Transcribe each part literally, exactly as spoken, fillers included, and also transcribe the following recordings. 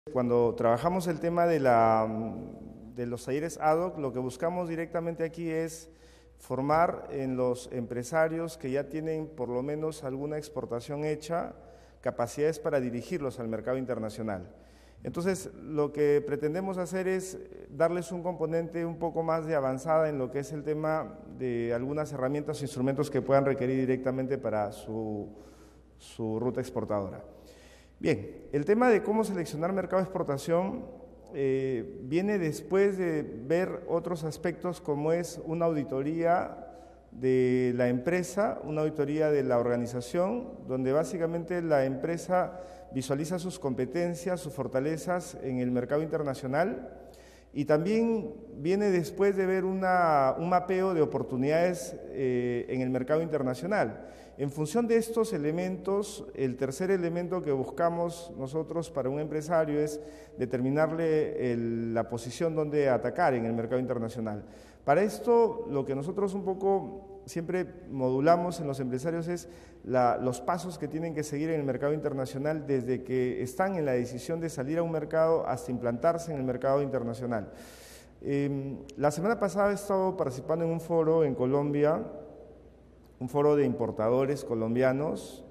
Cuando trabajamos el tema de, la, de los talleres ad hoc, lo que buscamos directamente aquí es formar en los empresarios que ya tienen por lo menos alguna exportación hecha, capacidades para dirigirlos al mercado internacional. Entonces, lo que pretendemos hacer es darles un componente un poco más de avanzada en lo que es el tema de algunas herramientas o instrumentos que puedan requerir directamente para su, su ruta exportadora. Bien, el tema de cómo seleccionar mercado de exportación eh, viene después de ver otros aspectos como es una auditoría de la empresa, una auditoría de la organización, donde básicamente la empresa visualiza sus competencias, sus fortalezas en el mercado internacional, y también viene después de ver una, un mapeo de oportunidades eh, en el mercado internacional. En función de estos elementos, el tercer elemento que buscamos nosotros para un empresario es determinarle el, la posición donde atacar en el mercado internacional. Para esto, lo que nosotros un poco siempre modulamos en los empresarios es la, los pasos que tienen que seguir en el mercado internacional desde que están en la decisión de salir a un mercado hasta implantarse en el mercado internacional. Eh, la semana pasada he estado participando en un foro en Colombia, un foro de importadores colombianos,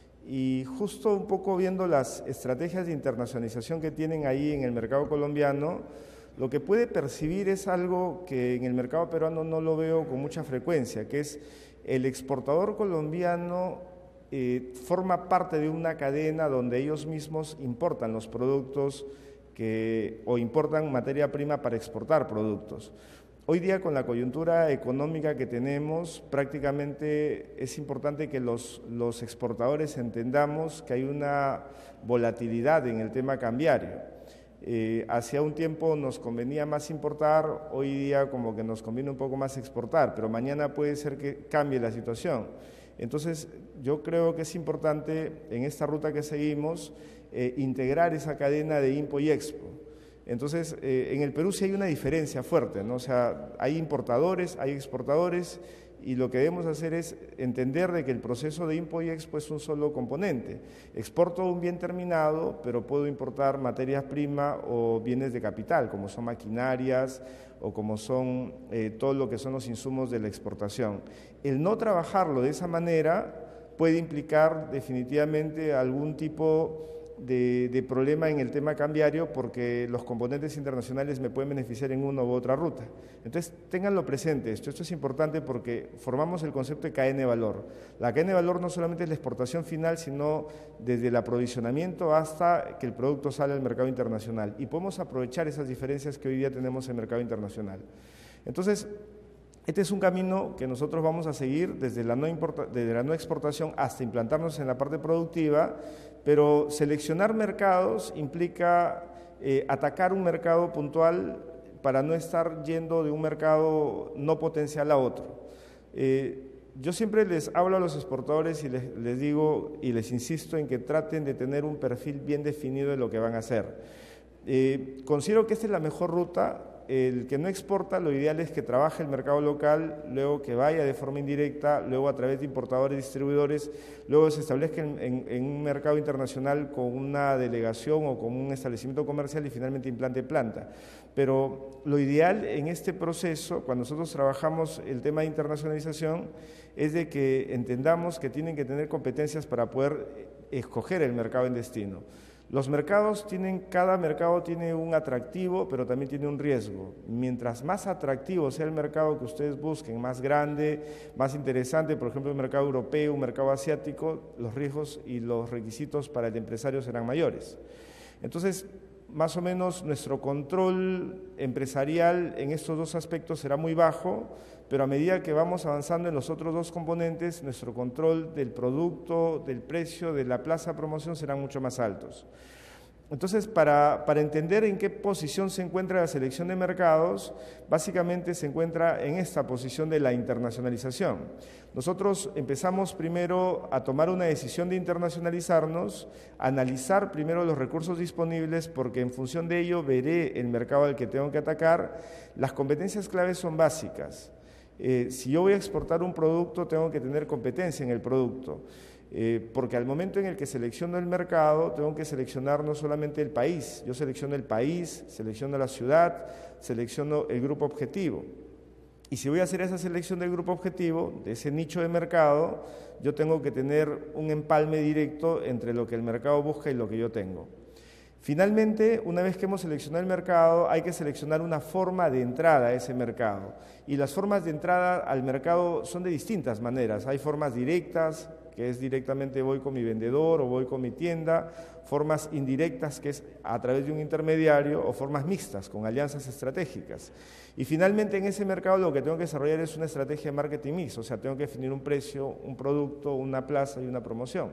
y justo un poco viendo las estrategias de internacionalización que tienen ahí en el mercado colombiano, lo que puede percibir es algo que en el mercado peruano no lo veo con mucha frecuencia, que es el exportador colombiano eh, forma parte de una cadena donde ellos mismos importan los productos que, o importan materia prima para exportar productos. Hoy día, con la coyuntura económica que tenemos, prácticamente es importante que los, los exportadores entendamos que hay una volatilidad en el tema cambiario. Eh, hacia un tiempo nos convenía más importar, hoy día como que nos conviene un poco más exportar, pero mañana puede ser que cambie la situación. Entonces, yo creo que es importante en esta ruta que seguimos eh, integrar esa cadena de impo y expo. Entonces, eh, en el Perú sí hay una diferencia fuerte, ¿no? O sea, hay importadores, hay exportadores, y lo que debemos hacer es entender de que el proceso de impo y expo es un solo componente. Exporto un bien terminado, pero puedo importar materias primas o bienes de capital, como son maquinarias o como son eh, todo lo que son los insumos de la exportación. El no trabajarlo de esa manera puede implicar definitivamente algún tipo De, de problema en el tema cambiario, porque los componentes internacionales me pueden beneficiar en una u otra ruta. Entonces, ténganlo presente, esto, esto es importante porque formamos el concepto de cadena de valor. La cadena de valor no solamente es la exportación final, sino desde el aprovisionamiento hasta que el producto sale al mercado internacional, y podemos aprovechar esas diferencias que hoy día tenemos en el mercado internacional. Entonces, este es un camino que nosotros vamos a seguir desde la no, importa, desde la no exportación hasta implantarnos en la parte productiva, pero seleccionar mercados implica eh, atacar un mercado puntual para no estar yendo de un mercado no potencial a otro. Eh, yo siempre les hablo a los exportadores y les, les digo y les insisto en que traten de tener un perfil bien definido de lo que van a hacer. Eh, considero que esta es la mejor ruta. El que no exporta, lo ideal es que trabaje el mercado local, luego que vaya de forma indirecta, luego a través de importadores y distribuidores, luego se establezca en, en, en un mercado internacional con una delegación o con un establecimiento comercial y finalmente implante planta. Pero lo ideal en este proceso, cuando nosotros trabajamos el tema de internacionalización, es de que entendamos que tienen que tener competencias para poder escoger el mercado en destino. Los mercados tienen, cada mercado tiene un atractivo, pero también tiene un riesgo. Mientras más atractivo sea el mercado que ustedes busquen, más grande, más interesante, por ejemplo, el mercado europeo, un mercado asiático, los riesgos y los requisitos para el empresario serán mayores. Entonces, más o menos nuestro control empresarial en estos dos aspectos será muy bajo, pero a medida que vamos avanzando en los otros dos componentes, nuestro control del producto, del precio, de la plaza de promoción serán mucho más altos. Entonces, para, para entender en qué posición se encuentra la selección de mercados, básicamente se encuentra en esta posición de la internacionalización. Nosotros empezamos primero a tomar una decisión de internacionalizarnos, analizar primero los recursos disponibles, porque en función de ello veré el mercado al que tengo que atacar. Las competencias claves son básicas. Eh, si yo voy a exportar un producto, tengo que tener competencia en el producto. Eh, porque al momento en el que selecciono el mercado, tengo que seleccionar no solamente el país, yo selecciono el país, selecciono la ciudad, selecciono el grupo objetivo. Y si voy a hacer esa selección del grupo objetivo, de ese nicho de mercado, yo tengo que tener un empalme directo entre lo que el mercado busca y lo que yo tengo. Finalmente, una vez que hemos seleccionado el mercado, hay que seleccionar una forma de entrada a ese mercado. Y las formas de entrada al mercado son de distintas maneras. Hay formas directas, que es directamente voy con mi vendedor o voy con mi tienda, formas indirectas, que es a través de un intermediario, o formas mixtas, con alianzas estratégicas. Y finalmente en ese mercado lo que tengo que desarrollar es una estrategia de marketing mix, o sea, tengo que definir un precio, un producto, una plaza y una promoción.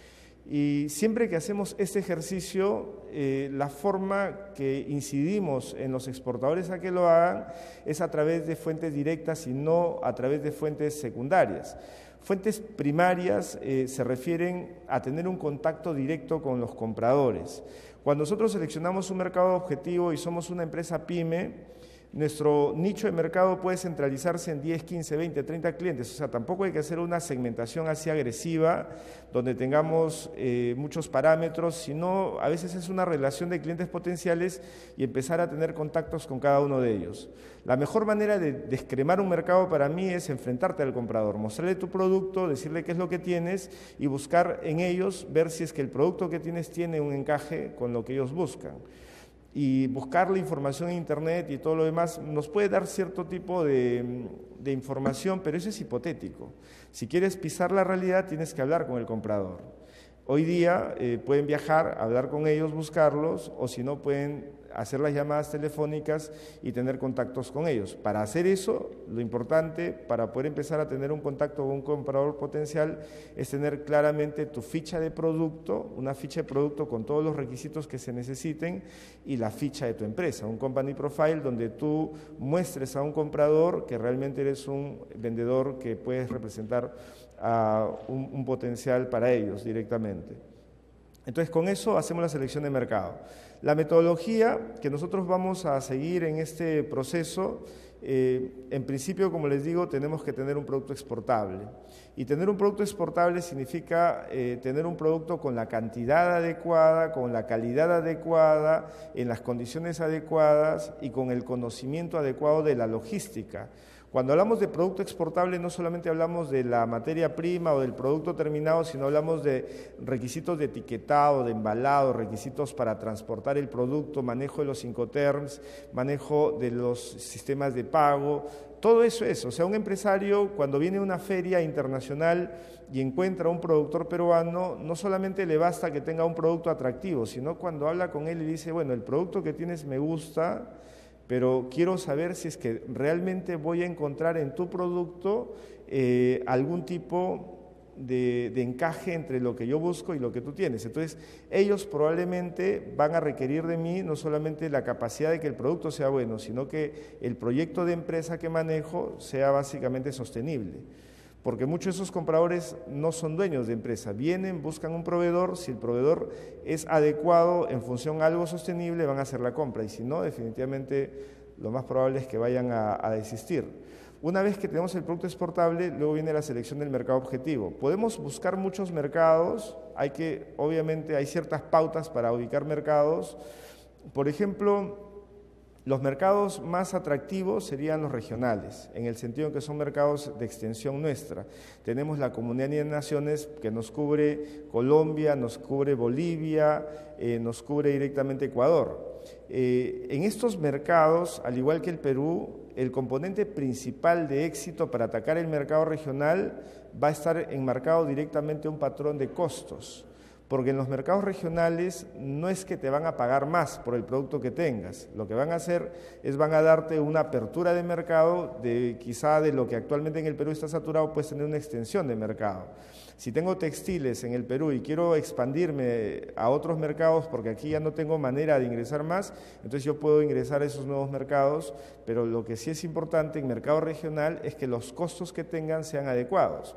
Y siempre que hacemos este ejercicio, eh, la forma que incidimos en los exportadores a que lo hagan es a través de fuentes directas y no a través de fuentes secundarias. Fuentes primarias eh, se refieren a tener un contacto directo con los compradores. Cuando nosotros seleccionamos un mercado objetivo y somos una empresa pyme, nuestro nicho de mercado puede centralizarse en diez, quince, veinte, treinta clientes, o sea, tampoco hay que hacer una segmentación así agresiva, donde tengamos eh, muchos parámetros, sino a veces es una relación de clientes potenciales y empezar a tener contactos con cada uno de ellos. La mejor manera de descremar un mercado para mí es enfrentarte al comprador, mostrarle tu producto, decirle qué es lo que tienes y buscar en ellos, ver si es que el producto que tienes tiene un encaje con lo que ellos buscan. Y buscar la información en internet y todo lo demás nos puede dar cierto tipo de, de información, pero eso es hipotético. Si quieres pisar la realidad, tienes que hablar con el comprador. Hoy día eh, pueden viajar, hablar con ellos, buscarlos, o si no pueden hacer las llamadas telefónicas y tener contactos con ellos. Para hacer eso, lo importante para poder empezar a tener un contacto con un comprador potencial es tener claramente tu ficha de producto, una ficha de producto con todos los requisitos que se necesiten y la ficha de tu empresa, un company profile donde tú muestres a un comprador que realmente eres un vendedor que puedes representar a un, un potencial para ellos directamente. Entonces, con eso hacemos la selección de mercado. La metodología que nosotros vamos a seguir en este proceso, eh, en principio, como les digo, tenemos que tener un producto exportable. Y tener un producto exportable significa eh, tener un producto con la cantidad adecuada, con la calidad adecuada, en las condiciones adecuadas y con el conocimiento adecuado de la logística. Cuando hablamos de producto exportable no solamente hablamos de la materia prima o del producto terminado, sino hablamos de requisitos de etiquetado, de embalado, requisitos para transportar el producto, manejo de los Incoterms, manejo de los sistemas de pago, todo eso es. O sea, un empresario cuando viene a una feria internacional y encuentra a un productor peruano, no solamente le basta que tenga un producto atractivo, sino cuando habla con él y dice, bueno, el producto que tienes me gusta, pero quiero saber si es que realmente voy a encontrar en tu producto eh, algún tipo de, de encaje entre lo que yo busco y lo que tú tienes. Entonces, ellos probablemente van a requerir de mí no solamente la capacidad de que el producto sea bueno, sino que el proyecto de empresa que manejo sea básicamente sostenible. Porque muchos de esos compradores no son dueños de empresa, vienen, buscan un proveedor, si el proveedor es adecuado en función a algo sostenible van a hacer la compra y si no, definitivamente lo más probable es que vayan a, a desistir. Una vez que tenemos el producto exportable, luego viene la selección del mercado objetivo. Podemos buscar muchos mercados, hay que, obviamente hay ciertas pautas para ubicar mercados, por ejemplo, los mercados más atractivos serían los regionales, en el sentido que son mercados de extensión nuestra. Tenemos la Comunidad de Naciones que nos cubre Colombia, nos cubre Bolivia, eh, nos cubre directamente Ecuador. Eh, en estos mercados, al igual que el Perú, el componente principal de éxito para atacar el mercado regional va a estar enmarcado directamente en un patrón de costos. Porque en los mercados regionales no es que te van a pagar más por el producto que tengas, lo que van a hacer es van a darte una apertura de mercado, de quizá de lo que actualmente en el Perú está saturado, puedes tener una extensión de mercado. Si tengo textiles en el Perú y quiero expandirme a otros mercados porque aquí ya no tengo manera de ingresar más, entonces yo puedo ingresar a esos nuevos mercados, pero lo que sí es importante en mercado regional es que los costos que tengan sean adecuados.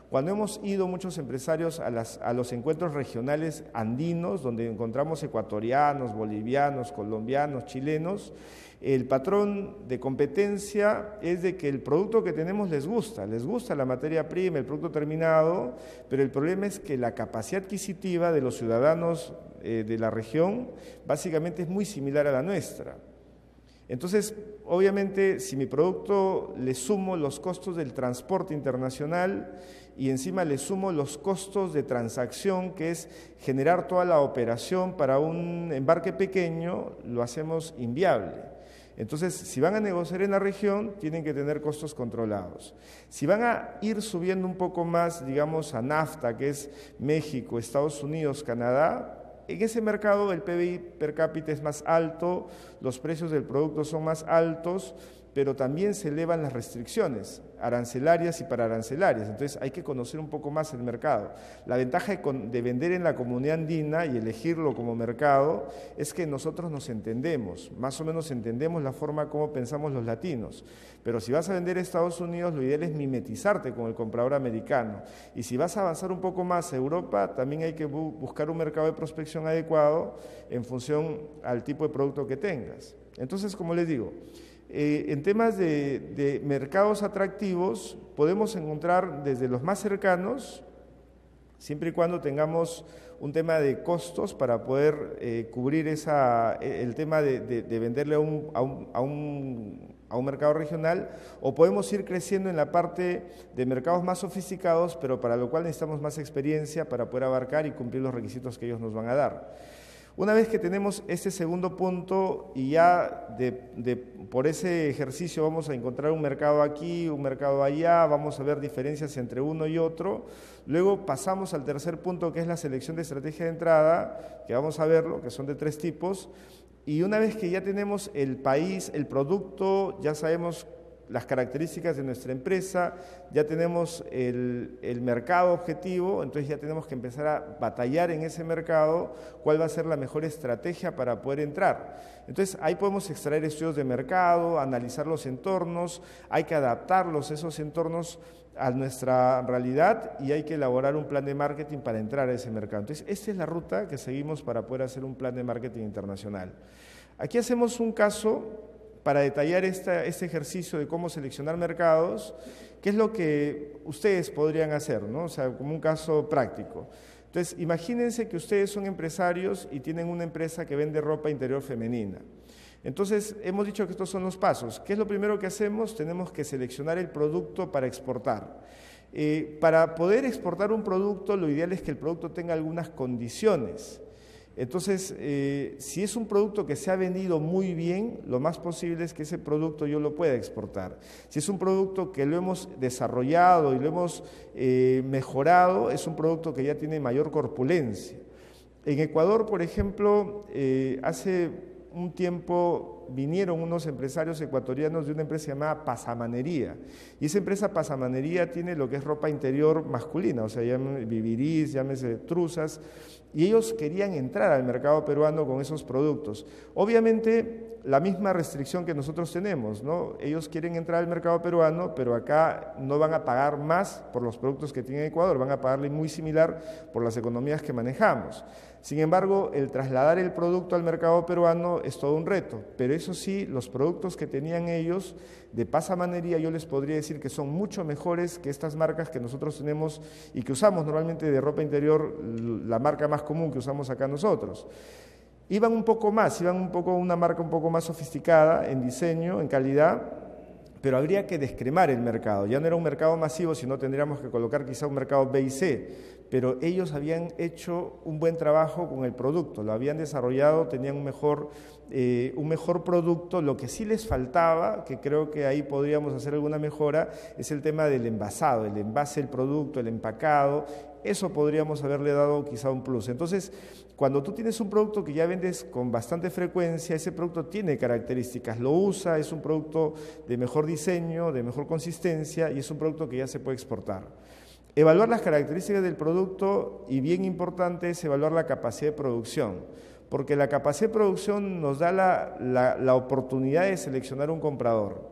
Cuando hemos ido muchos empresarios a, las, a los encuentros regionales andinos, donde encontramos ecuatorianos, bolivianos, colombianos, chilenos, el patrón de competencia es de que el producto que tenemos les gusta, les gusta la materia prima, el producto terminado, pero el problema es que la capacidad adquisitiva de los ciudadanos eh, de la región básicamente es muy similar a la nuestra. Entonces, obviamente, si mi producto le sumo los costos del transporte internacional y encima le sumo los costos de transacción, que es generar toda la operación para un embarque pequeño, lo hacemos inviable. Entonces, si van a negociar en la región, tienen que tener costos controlados. Si van a ir subiendo un poco más, digamos, a NAFTA, que es México, Estados Unidos, Canadá, en ese mercado el P B I per cápita es más alto, los precios del producto son más altos, pero también se elevan las restricciones arancelarias y pararancelarias. Entonces hay que conocer un poco más el mercado. La ventaja de, de vender en la comunidad andina y elegirlo como mercado es que nosotros nos entendemos, más o menos entendemos la forma como pensamos los latinos. Pero si vas a vender a Estados Unidos, lo ideal es mimetizarte con el comprador americano. Y si vas a avanzar un poco más a Europa, también hay que bu- buscar un mercado de prospección adecuado en función al tipo de producto que tengas. Entonces, como les digo, Eh, en temas de, de mercados atractivos, podemos encontrar desde los más cercanos, siempre y cuando tengamos un tema de costos para poder eh, cubrir esa, el tema de, de, de venderle a un, a, un, a, un, a un mercado regional, o podemos ir creciendo en la parte de mercados más sofisticados, pero para lo cual necesitamos más experiencia para poder abarcar y cumplir los requisitos que ellos nos van a dar. Una vez que tenemos este segundo punto y ya de, de, por ese ejercicio vamos a encontrar un mercado aquí, un mercado allá, vamos a ver diferencias entre uno y otro, luego pasamos al tercer punto, que es la selección de estrategia de entrada, que vamos a verlo, que son de tres tipos, y una vez que ya tenemos el país, el producto, ya sabemos las características de nuestra empresa, ya tenemos el, el mercado objetivo, entonces ya tenemos que empezar a batallar en ese mercado, cuál va a ser la mejor estrategia para poder entrar. Entonces ahí podemos extraer estudios de mercado, analizar los entornos, hay que adaptarlos, esos entornos, a nuestra realidad y hay que elaborar un plan de marketing para entrar a ese mercado. Entonces esta es la ruta que seguimos para poder hacer un plan de marketing internacional. Aquí hacemos un caso para detallar esta, este ejercicio de cómo seleccionar mercados, qué es lo que ustedes podrían hacer, ¿no? O sea, como un caso práctico. Entonces, imagínense que ustedes son empresarios y tienen una empresa que vende ropa interior femenina. Entonces, hemos dicho que estos son los pasos. ¿Qué es lo primero que hacemos? Tenemos que seleccionar el producto para exportar. Eh, para poder exportar un producto, lo ideal es que el producto tenga algunas condiciones. Entonces, eh, si es un producto que se ha vendido muy bien, lo más posible es que ese producto yo lo pueda exportar. Si es un producto que lo hemos desarrollado y lo hemos eh, mejorado, es un producto que ya tiene mayor corpulencia. En Ecuador, por ejemplo, eh, hace un tiempo vinieron unos empresarios ecuatorianos de una empresa llamada Pasamanería, y esa empresa Pasamanería tiene lo que es ropa interior masculina, o sea, llámese vivirís, llámese truzas, y ellos querían entrar al mercado peruano con esos productos. Obviamente, la misma restricción que nosotros tenemos, ¿no? Ellos quieren entrar al mercado peruano, pero acá no van a pagar más por los productos que tiene Ecuador, van a pagarle muy similar por las economías que manejamos. Sin embargo, el trasladar el producto al mercado peruano es todo un reto, pero eso sí, los productos que tenían ellos de Pasamanería, yo les podría decir que son mucho mejores que estas marcas que nosotros tenemos y que usamos normalmente de ropa interior, la marca más común que usamos acá nosotros. Iban un poco más, iban un poco una marca un poco más sofisticada en diseño, en calidad, pero habría que descremar el mercado. Ya no era un mercado masivo, sino tendríamos que colocar quizá un mercado B y C, pero ellos habían hecho un buen trabajo con el producto, lo habían desarrollado, tenían un mejor, eh, un mejor producto. Lo que sí les faltaba, que creo que ahí podríamos hacer alguna mejora, es el tema del envasado, el envase del producto, el empacado. Eso podríamos haberle dado quizá un plus. Entonces, cuando tú tienes un producto que ya vendes con bastante frecuencia, ese producto tiene características, lo usa, es un producto de mejor diseño, de mejor consistencia y es un producto que ya se puede exportar. Evaluar las características del producto y, bien importante, es evaluar la capacidad de producción, porque la capacidad de producción nos da la, la, la oportunidad de seleccionar un comprador.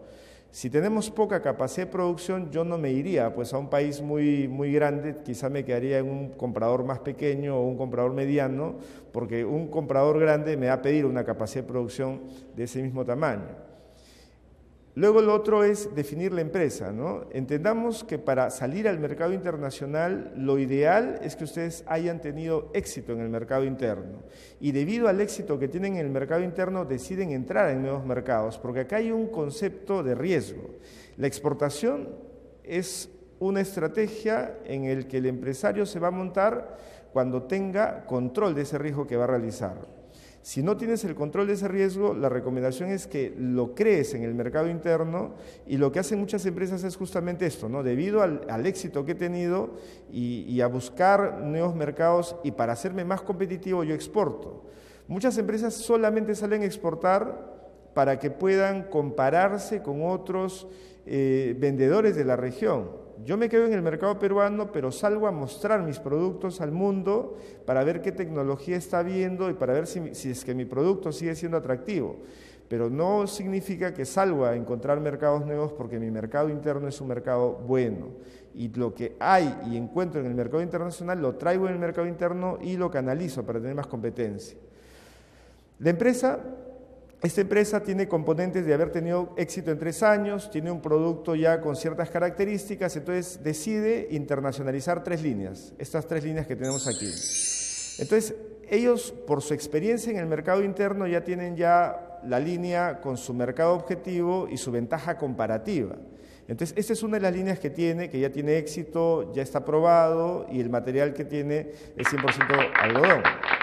Si tenemos poca capacidad de producción, yo no me iría pues, a un país muy, muy grande, quizá me quedaría en un comprador más pequeño o un comprador mediano, porque un comprador grande me va a pedir una capacidad de producción de ese mismo tamaño. Luego lo otro es definir la empresa, ¿no? Entendamos que para salir al mercado internacional lo ideal es que ustedes hayan tenido éxito en el mercado interno y debido al éxito que tienen en el mercado interno deciden entrar en nuevos mercados, porque acá hay un concepto de riesgo. La exportación es una estrategia en el que el empresario se va a montar cuando tenga control de ese riesgo que va a realizar. Si no tienes el control de ese riesgo, la recomendación es que lo crees en el mercado interno y lo que hacen muchas empresas es justamente esto, ¿no? Debido al, al éxito que he tenido y, y a buscar nuevos mercados y para hacerme más competitivo yo exporto. Muchas empresas solamente salen a exportar para que puedan compararse con otros eh, vendedores de la región. Yo me quedo en el mercado peruano, pero salgo a mostrar mis productos al mundo para ver qué tecnología está habiendo y para ver si, si es que mi producto sigue siendo atractivo. Pero no significa que salga a encontrar mercados nuevos porque mi mercado interno es un mercado bueno. Y lo que hay y encuentro en el mercado internacional lo traigo en el mercado interno y lo canalizo para tener más competencia. La empresa... Esta empresa tiene componentes de haber tenido éxito en tres años, tiene un producto ya con ciertas características, entonces decide internacionalizar tres líneas, estas tres líneas que tenemos aquí. Entonces, ellos, por su experiencia en el mercado interno, ya tienen ya la línea con su mercado objetivo y su ventaja comparativa. Entonces, esta es una de las líneas que tiene, que ya tiene éxito, ya está probado y el material que tiene es cien por ciento algodón.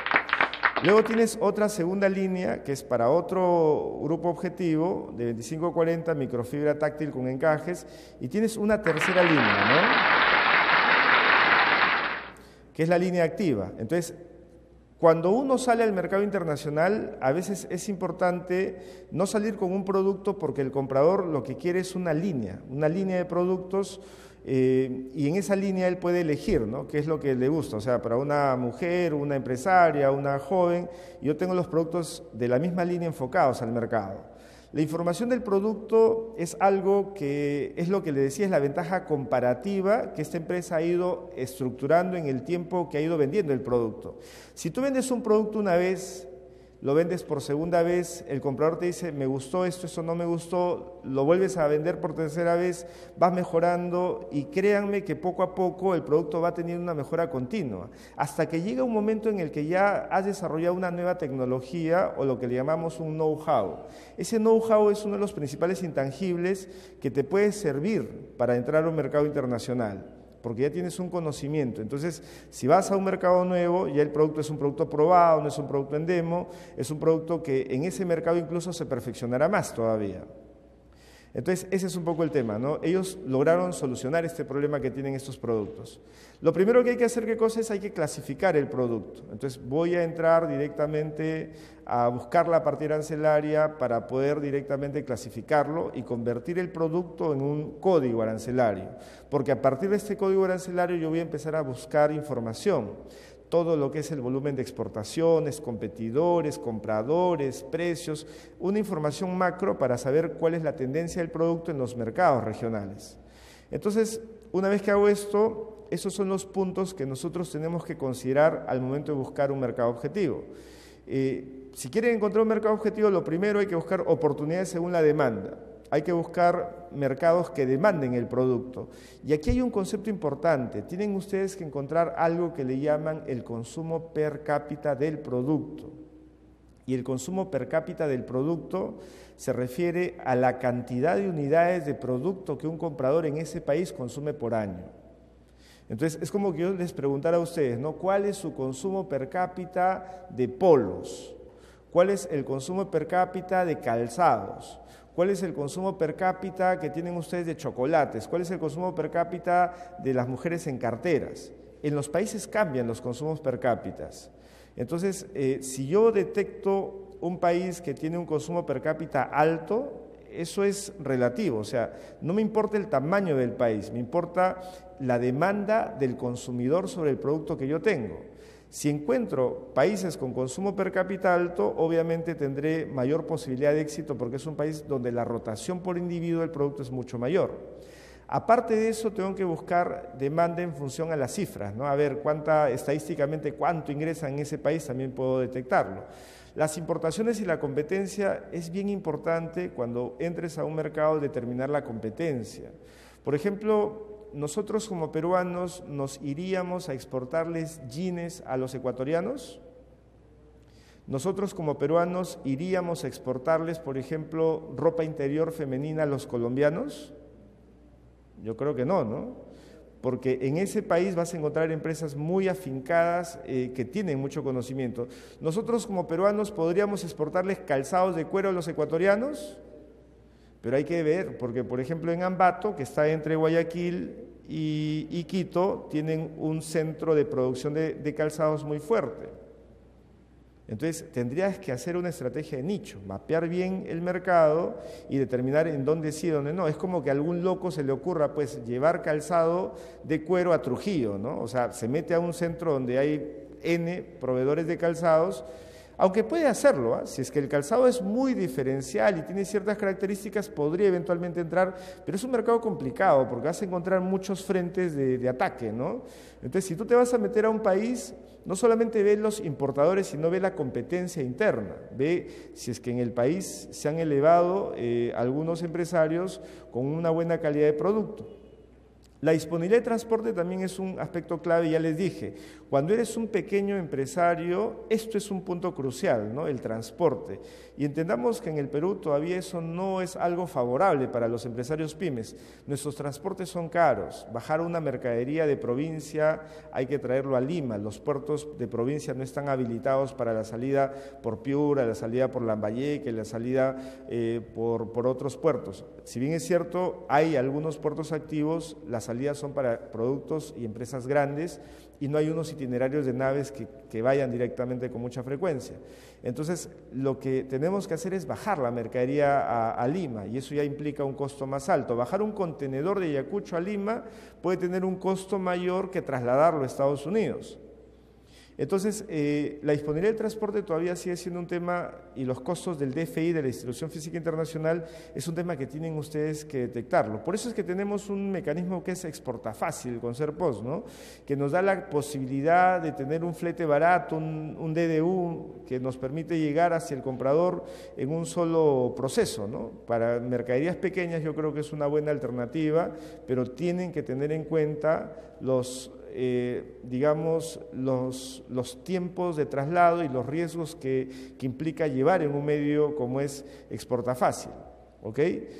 Luego tienes otra segunda línea que es para otro grupo objetivo de veinticinco a cuarenta, microfibra táctil con encajes, y tienes una tercera línea, ¿no? Que es la línea activa. Entonces, cuando uno sale al mercado internacional, a veces es importante no salir con un producto porque el comprador lo que quiere es una línea, una línea de productos. Eh, y en esa línea él puede elegir, ¿no? Qué es lo que le gusta, o sea, para una mujer, una empresaria, una joven, yo tengo los productos de la misma línea enfocados al mercado. La información del producto es algo que es lo que le decía, es la ventaja comparativa que esta empresa ha ido estructurando en el tiempo que ha ido vendiendo el producto. Si tú vendes un producto una vez, lo vendes por segunda vez, el comprador te dice, me gustó esto, esto no me gustó, lo vuelves a vender por tercera vez, vas mejorando y créanme que poco a poco el producto va teniendo una mejora continua, hasta que llega un momento en el que ya has desarrollado una nueva tecnología o lo que le llamamos un know-how. Ese know-how es uno de los principales intangibles que te puede servir para entrar a un mercado internacional, porque ya tienes un conocimiento. Entonces, si vas a un mercado nuevo, ya el producto es un producto probado, no es un producto en demo, es un producto que en ese mercado incluso se perfeccionará más todavía. Entonces, ese es un poco el tema, ¿no? Ellos lograron solucionar este problema que tienen estos productos. Lo primero que hay que hacer, ¿qué cosa es? Hay que clasificar el producto. Entonces, voy a entrar directamente a buscar la partida arancelaria para poder directamente clasificarlo y convertir el producto en un código arancelario. Porque a partir de este código arancelario yo voy a empezar a buscar información. Todo lo que es el volumen de exportaciones, competidores, compradores, precios, una información macro para saber cuál es la tendencia del producto en los mercados regionales. Entonces, una vez que hago esto, esos son los puntos que nosotros tenemos que considerar al momento de buscar un mercado objetivo. Eh, si quieren encontrar un mercado objetivo, lo primero hay que buscar oportunidades según la demanda. Hay que buscar mercados que demanden el producto. Y aquí hay un concepto importante. Tienen ustedes que encontrar algo que le llaman el consumo per cápita del producto. Y el consumo per cápita del producto se refiere a la cantidad de unidades de producto que un comprador en ese país consume por año. Entonces, es como que yo les preguntara a ustedes, ¿no? ¿Cuál es su consumo per cápita de polos? ¿Cuál es el consumo per cápita de calzados? ¿Cuál es el consumo per cápita que tienen ustedes de chocolates? ¿Cuál es el consumo per cápita de las mujeres en carteras? En los países cambian los consumos per cápitas. Entonces, eh, si yo detecto un país que tiene un consumo per cápita alto, eso es relativo, o sea, no me importa el tamaño del país, me importa la demanda del consumidor sobre el producto que yo tengo. Si encuentro países con consumo per cápita alto, obviamente tendré mayor posibilidad de éxito porque es un país donde la rotación por individuo del producto es mucho mayor. Aparte de eso, tengo que buscar demanda en función a las cifras, ¿no? A ver, cuánta, estadísticamente, cuánto ingresa en ese país, también puedo detectarlo. Las importaciones y la competencia es bien importante cuando entres a un mercado determinar la competencia. Por ejemplo, nosotros como peruanos nos iríamos a exportarles jeans a los ecuatorianos. Nosotros como peruanos iríamos a exportarles, por ejemplo, ropa interior femenina a los colombianos. Yo creo que no, ¿no? Porque en ese país vas a encontrar empresas muy afincadas eh, que tienen mucho conocimiento. Nosotros como peruanos podríamos exportarles calzados de cuero a los ecuatorianos, pero hay que ver, porque por ejemplo en Ambato, que está entre Guayaquil y, y Quito, tienen un centro de producción de, de calzados muy fuerte. Entonces tendrías que hacer una estrategia de nicho, mapear bien el mercado y determinar en dónde sí y dónde no. Es como que a algún loco se le ocurra pues llevar calzado de cuero a Trujillo, ¿no? O sea, se mete a un centro donde hay N proveedores de calzados, aunque puede hacerlo, ¿eh? Si es que el calzado es muy diferencial y tiene ciertas características, podría eventualmente entrar, pero es un mercado complicado porque vas a encontrar muchos frentes de, de ataque, ¿no? Entonces, si tú te vas a meter a un país, no solamente ve los importadores, sino ve la competencia interna, ve si es que en el país se han elevado eh, algunos empresarios con una buena calidad de producto. La disponibilidad de transporte también es un aspecto clave, ya les dije. Cuando eres un pequeño empresario, esto es un punto crucial, ¿no? El transporte. Y entendamos que en el Perú todavía eso no es algo favorable para los empresarios pymes. Nuestros transportes son caros. Bajar una mercadería de provincia hay que traerlo a Lima. Los puertos de provincia no están habilitados para la salida por Piura, la salida por Lambayeque, la salida eh, por, por otros puertos. Si bien es cierto, hay algunos puertos activos, las salidas son para productos y empresas grandes y no hay unos itinerarios de naves que, que vayan directamente con mucha frecuencia. Entonces, lo que tenemos que hacer es bajar la mercadería a, a Lima y eso ya implica un costo más alto. Bajar un contenedor de Ayacucho a Lima puede tener un costo mayor que trasladarlo a Estados Unidos. Entonces, eh, la disponibilidad del transporte todavía sigue siendo un tema y los costos del D F I, de la Distribución Física Internacional, es un tema que tienen ustedes que detectarlo. Por eso es que tenemos un mecanismo que es Exportafácil con Serpos, ¿no? Que nos da la posibilidad de tener un flete barato, un, un D D U que nos permite llegar hacia el comprador en un solo proceso, ¿no? Para mercaderías pequeñas yo creo que es una buena alternativa, pero tienen que tener en cuenta los Eh, digamos, los, los tiempos de traslado y los riesgos que, que implica llevar en un medio como es Exportafácil, ¿ok?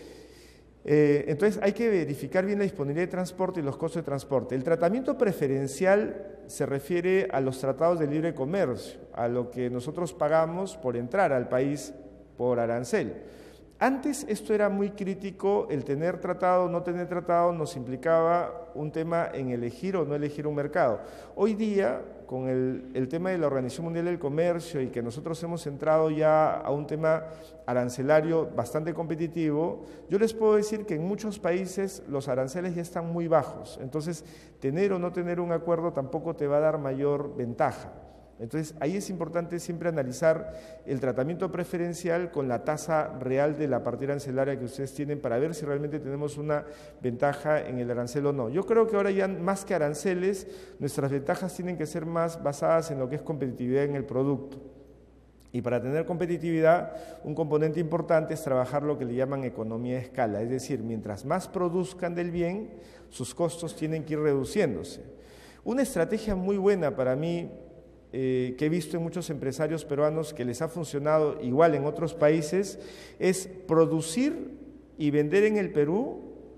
Eh, entonces hay que verificar bien la disponibilidad de transporte y los costos de transporte. El tratamiento preferencial se refiere a los tratados de libre comercio, a lo que nosotros pagamos por entrar al país por arancel. Antes esto era muy crítico, el tener tratado o no tener tratado nos implicaba un tema en elegir o no elegir un mercado. Hoy día, con el, el tema de la Organización Mundial del Comercio y que nosotros hemos entrado ya a un tema arancelario bastante competitivo, yo les puedo decir que en muchos países los aranceles ya están muy bajos, entonces tener o no tener un acuerdo tampoco te va a dar mayor ventaja. Entonces, ahí es importante siempre analizar el tratamiento preferencial con la tasa real de la partida arancelaria que ustedes tienen para ver si realmente tenemos una ventaja en el arancel o no. Yo creo que ahora ya más que aranceles, nuestras ventajas tienen que ser más basadas en lo que es competitividad en el producto. Y para tener competitividad, un componente importante es trabajar lo que le llaman economía de escala, es decir, mientras más produzcan del bien, sus costos tienen que ir reduciéndose. Una estrategia muy buena para mí, Eh, que he visto en muchos empresarios peruanos que les ha funcionado igual en otros países, es producir y vender en el Perú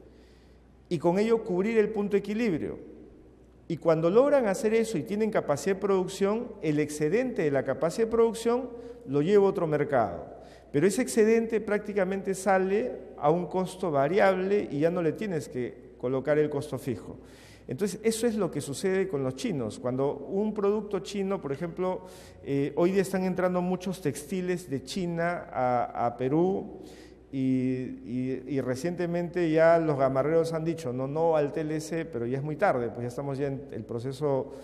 y con ello cubrir el punto de equilibrio. Y cuando logran hacer eso y tienen capacidad de producción, el excedente de la capacidad de producción lo lleva a otro mercado. Pero ese excedente prácticamente sale a un costo variable y ya no le tienes que colocar el costo fijo. Entonces, eso es lo que sucede con los chinos. Cuando un producto chino, por ejemplo, eh, hoy día están entrando muchos textiles de China a, a Perú y, y, y recientemente ya los gamarreros han dicho no, no al T L C, pero ya es muy tarde, pues ya estamos ya en el proceso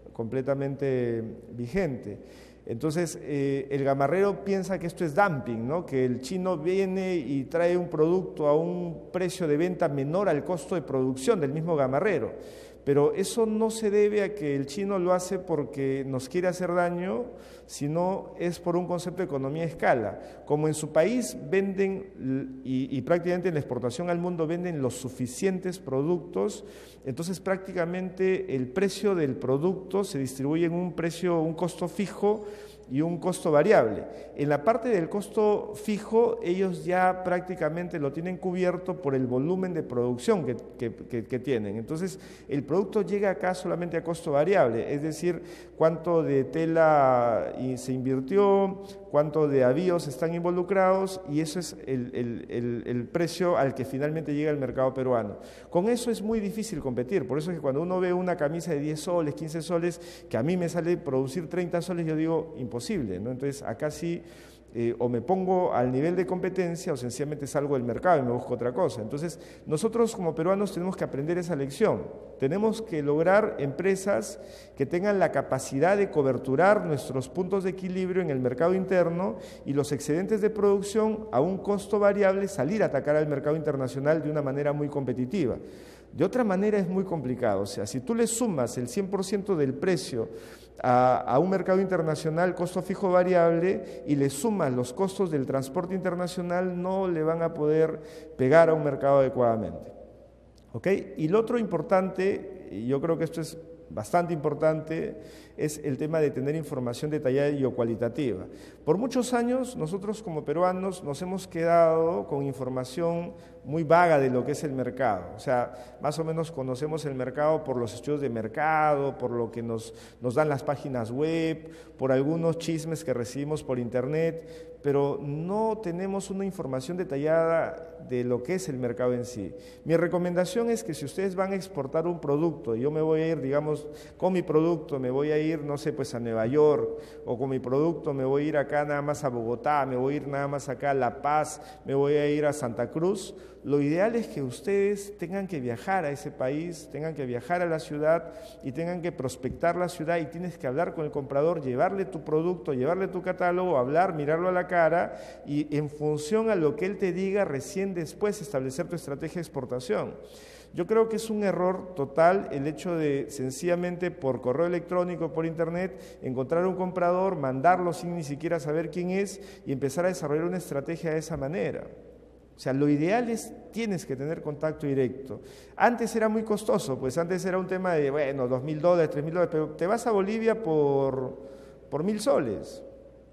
completamente vigente. Entonces, eh, el gamarrero piensa que esto es dumping, ¿no? Que el chino viene y trae un producto a un precio de venta menor al costo de producción del mismo gamarrero. Pero eso no se debe a que el chino lo hace porque nos quiere hacer daño, sino es por un concepto de economía de escala. Como en su país venden, y, y prácticamente en la exportación al mundo venden los suficientes productos, entonces prácticamente el precio del producto se distribuye en un precio, un costo fijo y un costo variable. En la parte del costo fijo, ellos ya prácticamente lo tienen cubierto por el volumen de producción que, que, que, que tienen. Entonces, el producto llega acá solamente a costo variable, es decir, cuánto de tela se invirtió, cuánto de avíos están involucrados, y eso es el, el, el, el precio al que finalmente llega el mercado peruano. Con eso es muy difícil competir, por eso es que cuando uno ve una camisa de diez soles, quince soles, que a mí me sale producir treinta soles, yo digo, imposible, ¿no? Entonces, acá sí, eh, o me pongo al nivel de competencia o sencillamente salgo del mercado y me busco otra cosa. Entonces, nosotros como peruanos tenemos que aprender esa lección. Tenemos que lograr empresas que tengan la capacidad de coberturar nuestros puntos de equilibrio en el mercado interno y los excedentes de producción a un costo variable salir a atacar al mercado internacional de una manera muy competitiva. De otra manera es muy complicado, o sea, si tú le sumas el cien por ciento del precio a, a un mercado internacional, costo fijo variable, y le sumas los costos del transporte internacional, no le van a poder pegar a un mercado adecuadamente. ¿Ok? Y lo otro importante, y yo creo que esto es bastante importante, es el tema de tener información detallada y o cualitativa. Por muchos años nosotros como peruanos nos hemos quedado con información muy vaga de lo que es el mercado, o sea, más o menos conocemos el mercado por los estudios de mercado, por lo que nos, nos dan las páginas web, por algunos chismes que recibimos por internet, pero no tenemos una información detallada de lo que es el mercado en sí. Mi recomendación es que si ustedes van a exportar un producto, y yo me voy a ir, digamos, con mi producto, me voy a ir, no sé, pues a Nueva York, o con mi producto me voy a ir acá nada más a Bogotá, me voy a ir nada más acá a La Paz, me voy a ir a Santa Cruz, lo ideal es que ustedes tengan que viajar a ese país, tengan que viajar a la ciudad y tengan que prospectar la ciudad, y tienes que hablar con el comprador, llevarle tu producto, llevarle tu catálogo, hablar, mirarlo a la cara, y en función a lo que él te diga, recién después establecer tu estrategia de exportación. Yo creo que es un error total el hecho de sencillamente por correo electrónico, por internet, encontrar un comprador, mandarlo sin ni siquiera saber quién es y empezar a desarrollar una estrategia de esa manera. O sea, lo ideal es, tienes que tener contacto directo. Antes era muy costoso, pues antes era un tema de, bueno, dos mil dólares, tres mil dólares, pero te vas a Bolivia por, por mil soles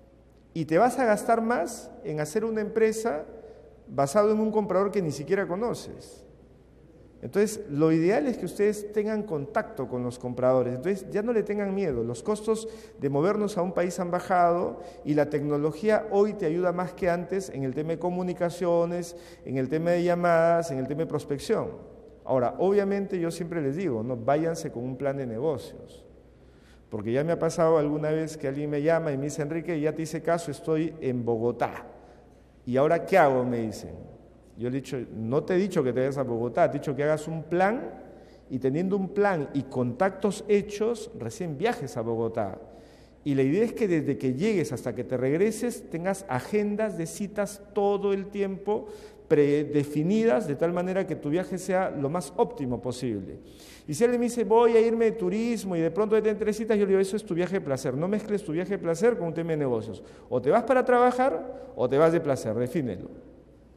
y te vas a gastar más en hacer una empresa basado en un comprador que ni siquiera conoces. Entonces, lo ideal es que ustedes tengan contacto con los compradores, entonces ya no le tengan miedo, los costos de movernos a un país han bajado y la tecnología hoy te ayuda más que antes en el tema de comunicaciones, en el tema de llamadas, en el tema de prospección. Ahora, obviamente yo siempre les digo, no, váyanse con un plan de negocios, porque ya me ha pasado alguna vez que alguien me llama y me dice, Enrique, ya te hice caso, estoy en Bogotá, ¿y ahora qué hago?, me dicen. Yo le he dicho, no te he dicho que te vayas a Bogotá, te he dicho que hagas un plan y teniendo un plan y contactos hechos, recién viajes a Bogotá. Y la idea es que desde que llegues hasta que te regreses tengas agendas de citas todo el tiempo predefinidas de tal manera que tu viaje sea lo más óptimo posible. Y si alguien me dice, voy a irme de turismo y de pronto te tres citas, yo le digo, eso es tu viaje de placer. No mezcles tu viaje de placer con un tema de negocios. O te vas para trabajar o te vas de placer, defínelo.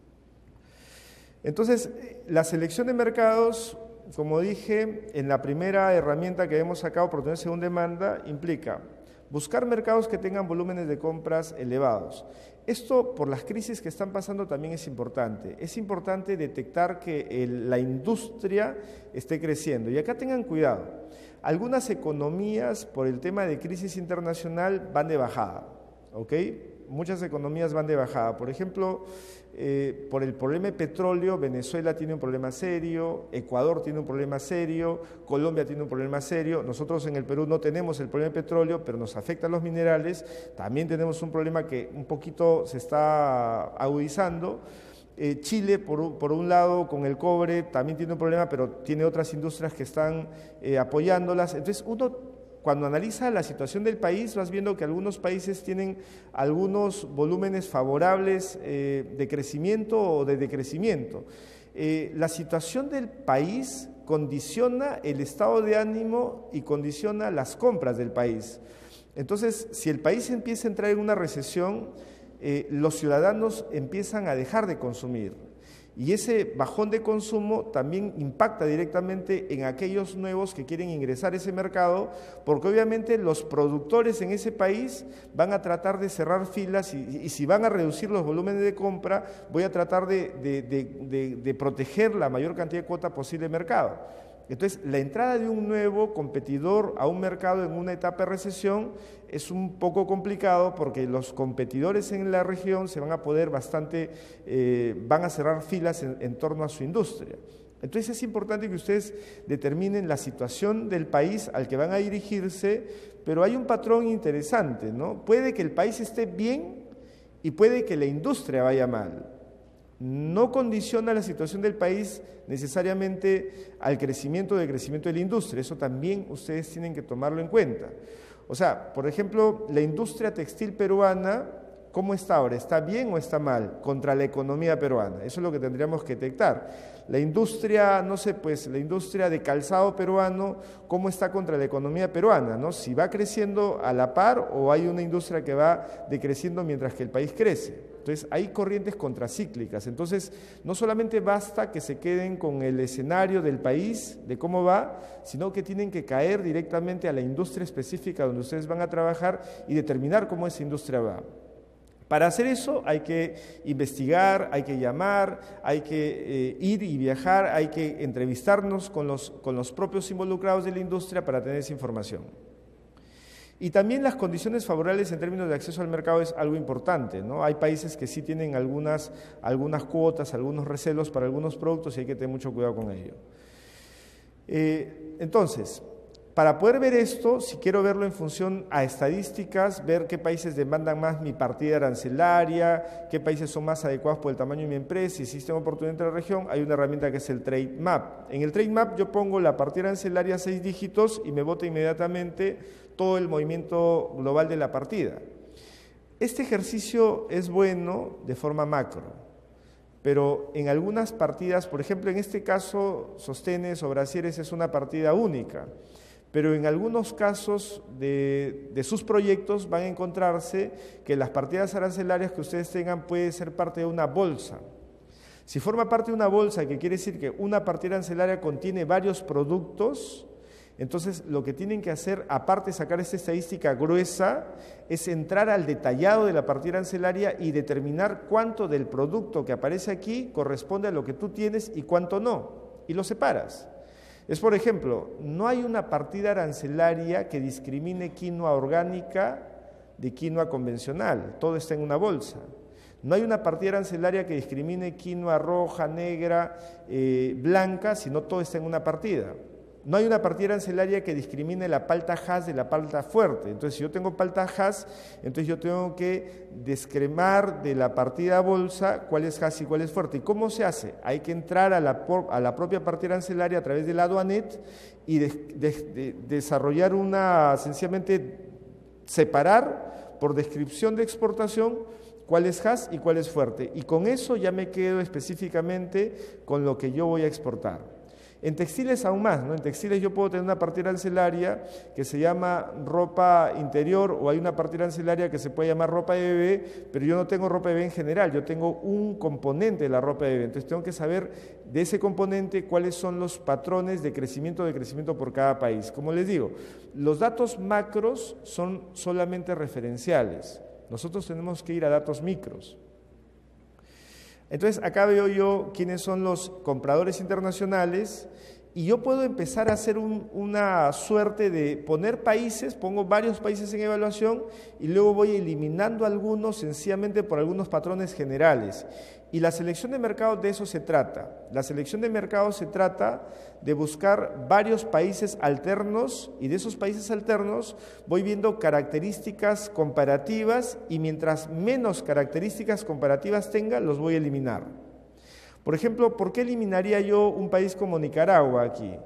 Entonces, la selección de mercados, como dije, en la primera herramienta que hemos sacado, oportunidad según demanda, implica buscar mercados que tengan volúmenes de compras elevados. Esto, por las crisis que están pasando, también es importante. Es importante detectar que el, la industria esté creciendo. Y acá tengan cuidado. Algunas economías, por el tema de crisis internacional, van de bajada, ¿ok? Muchas economías van de bajada. Por ejemplo, eh, por el problema de petróleo, Venezuela tiene un problema serio, Ecuador tiene un problema serio, Colombia tiene un problema serio. Nosotros en el Perú no tenemos el problema de petróleo, pero nos afectan los minerales. También tenemos un problema que un poquito se está agudizando. Eh, Chile, por un, por un lado, con el cobre, también tiene un problema, pero tiene otras industrias que están eh, apoyándolas. Entonces, uno cuando analiza la situación del país, vas viendo que algunos países tienen algunos volúmenes favorables eh, de crecimiento o de decrecimiento. Eh, la situación del país condiciona el estado de ánimo y condiciona las compras del país. Entonces, si el país empieza a entrar en una recesión, eh, los ciudadanos empiezan a dejar de consumir. Y ese bajón de consumo también impacta directamente en aquellos nuevos que quieren ingresar a ese mercado, porque obviamente los productores en ese país van a tratar de cerrar filas y, y si van a reducir los volúmenes de compra, voy a tratar de, de, de, de, de proteger la mayor cantidad de cuota posible de mercado. Entonces, la entrada de un nuevo competidor a un mercado en una etapa de recesión es un poco complicado porque los competidores en la región se van a poder bastante, eh, van a cerrar filas en, en torno a su industria. Entonces, es importante que ustedes determinen la situación del país al que van a dirigirse, pero hay un patrón interesante, ¿no? Puede que el país esté bien y puede que la industria vaya mal. No condiciona la situación del país necesariamente al crecimiento o decrecimiento de la industria, eso también ustedes tienen que tomarlo en cuenta. O sea, por ejemplo, la industria textil peruana, ¿cómo está ahora? ¿Está bien o está mal contra la economía peruana? Eso es lo que tendríamos que detectar. La industria, no sé, pues la industria de calzado peruano, ¿cómo está contra la economía peruana? ¿No? Si va creciendo a la par o hay una industria que va decreciendo mientras que el país crece. Entonces, hay corrientes contracíclicas. Entonces, no solamente basta que se queden con el escenario del país, de cómo va, sino que tienen que caer directamente a la industria específica donde ustedes van a trabajar y determinar cómo esa industria va. Para hacer eso hay que investigar, hay que llamar, hay que eh, ir y viajar, hay que entrevistarnos con los, con los propios involucrados de la industria para tener esa información. Y también las condiciones favorables en términos de acceso al mercado es algo importante, ¿no? Hay países que sí tienen algunas, algunas cuotas, algunos recelos para algunos productos y hay que tener mucho cuidado con ello. Eh, entonces, para poder ver esto, si quiero verlo en función a estadísticas, ver qué países demandan más mi partida arancelaria, qué países son más adecuados por el tamaño de mi empresa, si existe una oportunidad entre la región, hay una herramienta que es el Trade Map. En el Trade Map yo pongo la partida arancelaria a seis dígitos y me bota inmediatamente todo el movimiento global de la partida. Este ejercicio es bueno de forma macro, pero en algunas partidas, por ejemplo, en este caso, sostenes o brasieres es una partida única, pero en algunos casos de, de sus proyectos van a encontrarse que las partidas arancelarias que ustedes tengan puede ser parte de una bolsa. Si forma parte de una bolsa, que quiere decir que una partida arancelaria contiene varios productos, entonces lo que tienen que hacer, aparte de sacar esta estadística gruesa, es entrar al detallado de la partida arancelaria y determinar cuánto del producto que aparece aquí corresponde a lo que tú tienes y cuánto no, y lo separas. Es, por ejemplo, no hay una partida arancelaria que discrimine quinoa orgánica de quinoa convencional, todo está en una bolsa. No hay una partida arancelaria que discrimine quinoa roja, negra, eh, blanca, sino todo está en una partida. No hay una partida arancelaria que discrimine la palta Hass de la palta fuerte. Entonces, si yo tengo palta Hass, entonces yo tengo que descremar de la partida bolsa cuál es Hass y cuál es fuerte. ¿Y cómo se hace? Hay que entrar a la, a la propia partida arancelaria a través de la Aduanet y de, de, de desarrollar una, sencillamente separar por descripción de exportación cuál es Hass y cuál es fuerte. Y con eso ya me quedo específicamente con lo que yo voy a exportar. En textiles aún más, ¿no? En textiles yo puedo tener una partida arancelaria que se llama ropa interior o hay una partida arancelaria que se puede llamar ropa de bebé, pero yo no tengo ropa de bebé en general, yo tengo un componente de la ropa de bebé. Entonces tengo que saber de ese componente cuáles son los patrones de crecimiento o decrecimiento por cada país. Como les digo, los datos macros son solamente referenciales. Nosotros tenemos que ir a datos micros. Entonces, acá veo yo quiénes son los compradores internacionales y yo puedo empezar a hacer un, una suerte de poner países, pongo varios países en evaluación y luego voy eliminando algunos sencillamente por algunos patrones generales. Y la selección de mercados de eso se trata. La selección de mercados se trata de buscar varios países alternos y de esos países alternos voy viendo características comparativas y mientras menos características comparativas tenga, los voy a eliminar. Por ejemplo, ¿por qué eliminaría yo un país como Nicaragua aquí?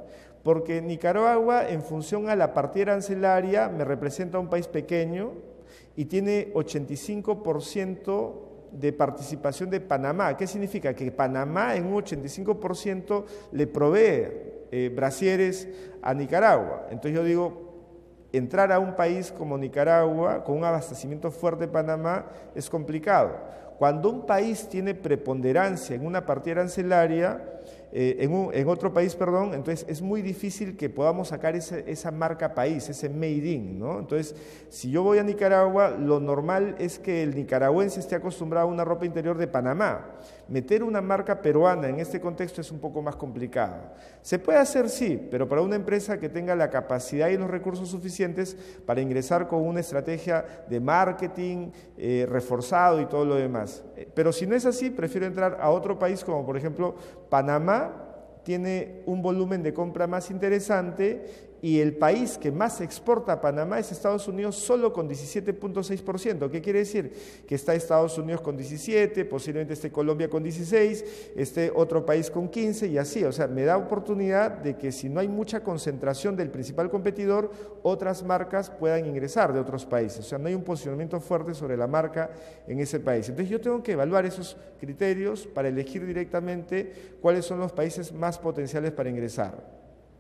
Porque Nicaragua, en función a la partida arancelaria, me representa un país pequeño y tiene ochenta y cinco por ciento de participación de Panamá. ¿Qué significa? Que Panamá en un ochenta y cinco por ciento le provee eh, brasieres a Nicaragua. Entonces yo digo, entrar a un país como Nicaragua con un abastecimiento fuerte de Panamá es complicado. Cuando un país tiene preponderancia en una partida arancelaria, eh, en, un, en otro país, perdón, entonces es muy difícil que podamos sacar ese, esa marca país, ese made in, ¿no? Entonces, si yo voy a Nicaragua, lo normal es que el nicaragüense esté acostumbrado a una ropa interior de Panamá. Meter una marca peruana en este contexto es un poco más complicado. Se puede hacer, sí, pero para una empresa que tenga la capacidad y los recursos suficientes para ingresar con una estrategia de marketing eh, reforzado y todo lo demás. Pero si no es así, prefiero entrar a otro país como por ejemplo Panamá, tiene un volumen de compra más interesante y el país que más exporta a Panamá es Estados Unidos solo con diecisiete punto seis por ciento. ¿Qué quiere decir? Que está Estados Unidos con diecisiete, posiblemente esté Colombia con dieciséis, esté otro país con quince y así. O sea, me da oportunidad de que si no hay mucha concentración del principal competidor, otras marcas puedan ingresar de otros países. O sea, no hay un posicionamiento fuerte sobre la marca en ese país. Entonces yo tengo que evaluar esos criterios para elegir directamente cuáles son los países más potenciales para ingresar.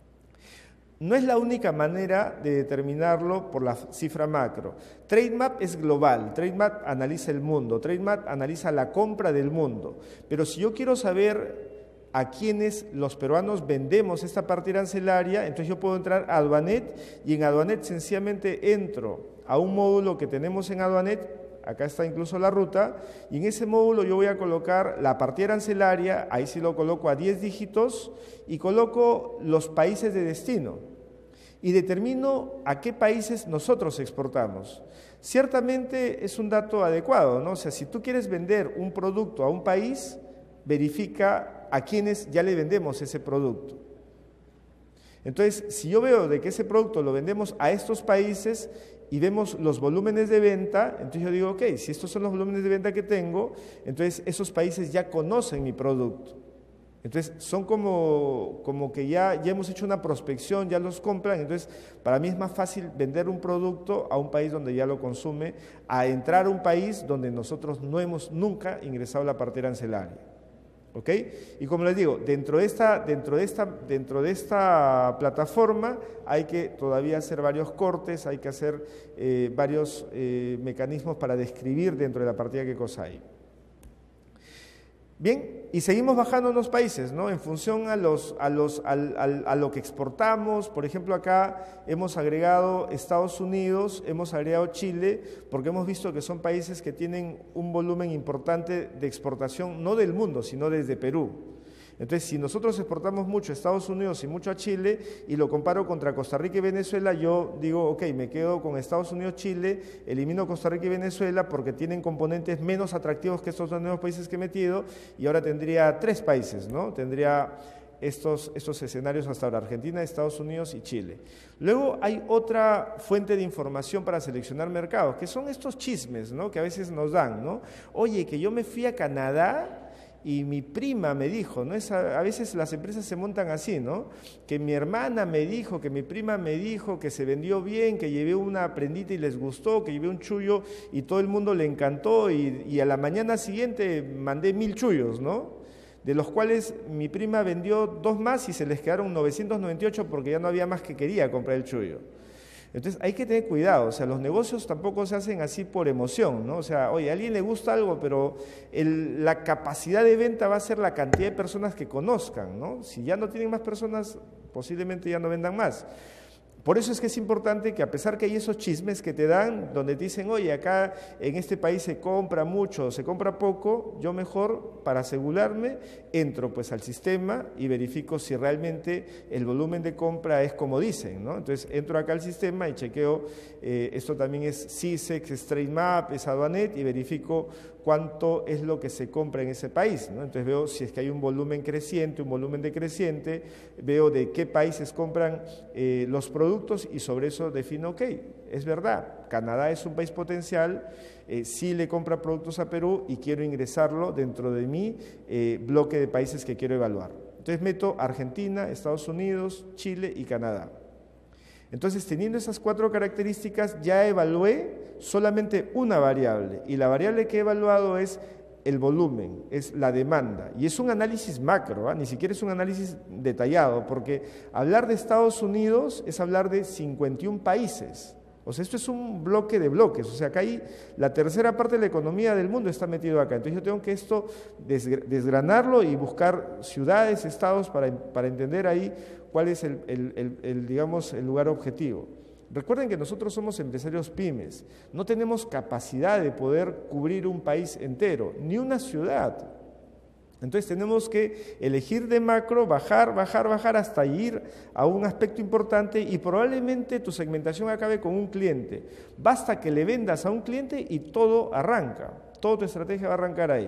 No es la única manera de determinarlo por la cifra macro. Trademap es global, Trademap analiza el mundo, Trademap analiza la compra del mundo. Pero si yo quiero saber a quiénes los peruanos vendemos esta partida arancelaria, entonces yo puedo entrar a Aduanet y en Aduanet sencillamente entro a un módulo que tenemos en Aduanet. Acá está incluso la ruta, y en ese módulo yo voy a colocar la partida arancelaria, ahí sí lo coloco a diez dígitos, y coloco los países de destino, y determino a qué países nosotros exportamos. Ciertamente es un dato adecuado, ¿no? O sea, si tú quieres vender un producto a un país, verifica a quienes ya le vendemos ese producto. Entonces, si yo veo de que ese producto lo vendemos a estos países y vemos los volúmenes de venta, entonces yo digo, ok, si estos son los volúmenes de venta que tengo, entonces esos países ya conocen mi producto. Entonces son como, como que ya, ya hemos hecho una prospección, ya los compran, entonces para mí es más fácil vender un producto a un país donde ya lo consume, a entrar a un país donde nosotros no hemos nunca ingresado a la partida arancelaria. ¿Ok? Y como les digo, dentro de esta, dentro de esta, dentro de esta plataforma hay que todavía hacer varios cortes, hay que hacer eh, varios eh, mecanismos para describir dentro de la partida qué cosa hay. Bien, y seguimos bajando en los países, ¿no? En función a, los, a, los, al, al, a lo que exportamos. Por ejemplo, acá hemos agregado Estados Unidos, hemos agregado Chile, porque hemos visto que son países que tienen un volumen importante de exportación, no del mundo, sino desde Perú. Entonces, si nosotros exportamos mucho a Estados Unidos y mucho a Chile, y lo comparo contra Costa Rica y Venezuela, yo digo, ok, me quedo con Estados Unidos, Chile, elimino Costa Rica y Venezuela porque tienen componentes menos atractivos que estos dos nuevos países que he metido, y ahora tendría tres países, ¿no? Tendría estos, estos escenarios hasta ahora, Argentina, Estados Unidos y Chile. Luego hay otra fuente de información para seleccionar mercados, que son estos chismes, ¿no? Que a veces nos dan, ¿no? Oye, que yo me fui a Canadá y mi prima me dijo, ¿no? Es a, a veces las empresas se montan así, ¿no? Que mi hermana me dijo, que mi prima me dijo, que se vendió bien, que llevé una prendita y les gustó, que llevé un chullo y todo el mundo le encantó, y, y a la mañana siguiente mandé mil chullos, ¿no? De los cuales mi prima vendió dos más y se les quedaron novecientos noventa y ocho porque ya no había más que quería comprar el chullo. Entonces hay que tener cuidado, o sea, los negocios tampoco se hacen así por emoción, ¿no? O sea, oye, a alguien le gusta algo, pero el, la capacidad de venta va a ser la cantidad de personas que conozcan, ¿no? Si ya no tienen más personas, posiblemente ya no vendan más. Por eso es que es importante que, a pesar que hay esos chismes que te dan, donde te dicen, oye, acá en este país se compra mucho, se compra poco, yo mejor, para asegurarme, entro pues al sistema y verifico si realmente el volumen de compra es como dicen, ¿no? Entonces entro acá al sistema y chequeo, eh, esto también es CISEX, es Trademap, es Aduanet, y verifico cuánto es lo que se compra en ese país, ¿no? Entonces veo si es que hay un volumen creciente, un volumen decreciente, veo de qué países compran eh, los productos, y sobre eso defino, ok, es verdad, Canadá es un país potencial, eh, sí le compra productos a Perú y quiero ingresarlo dentro de mi eh, bloque de países que quiero evaluar. Entonces meto Argentina, Estados Unidos, Chile y Canadá. Entonces, teniendo esas cuatro características, ya evalué solamente una variable, y la variable que he evaluado es el volumen, es la demanda, y es un análisis macro, ¿eh? Ni siquiera es un análisis detallado, porque hablar de Estados Unidos es hablar de cincuenta y un países. O sea, esto es un bloque de bloques, o sea, acá hay la tercera parte de la economía del mundo está metido acá. Entonces yo tengo que esto desgranarlo y buscar ciudades, estados, para, para entender ahí cuál es el, el, el, el, digamos, el lugar objetivo. Recuerden que nosotros somos empresarios pymes, no tenemos capacidad de poder cubrir un país entero, ni una ciudad. Entonces tenemos que elegir de macro, bajar, bajar, bajar hasta ir a un aspecto importante, y probablemente tu segmentación acabe con un cliente. Basta que le vendas a un cliente y todo arranca, toda tu estrategia va a arrancar ahí.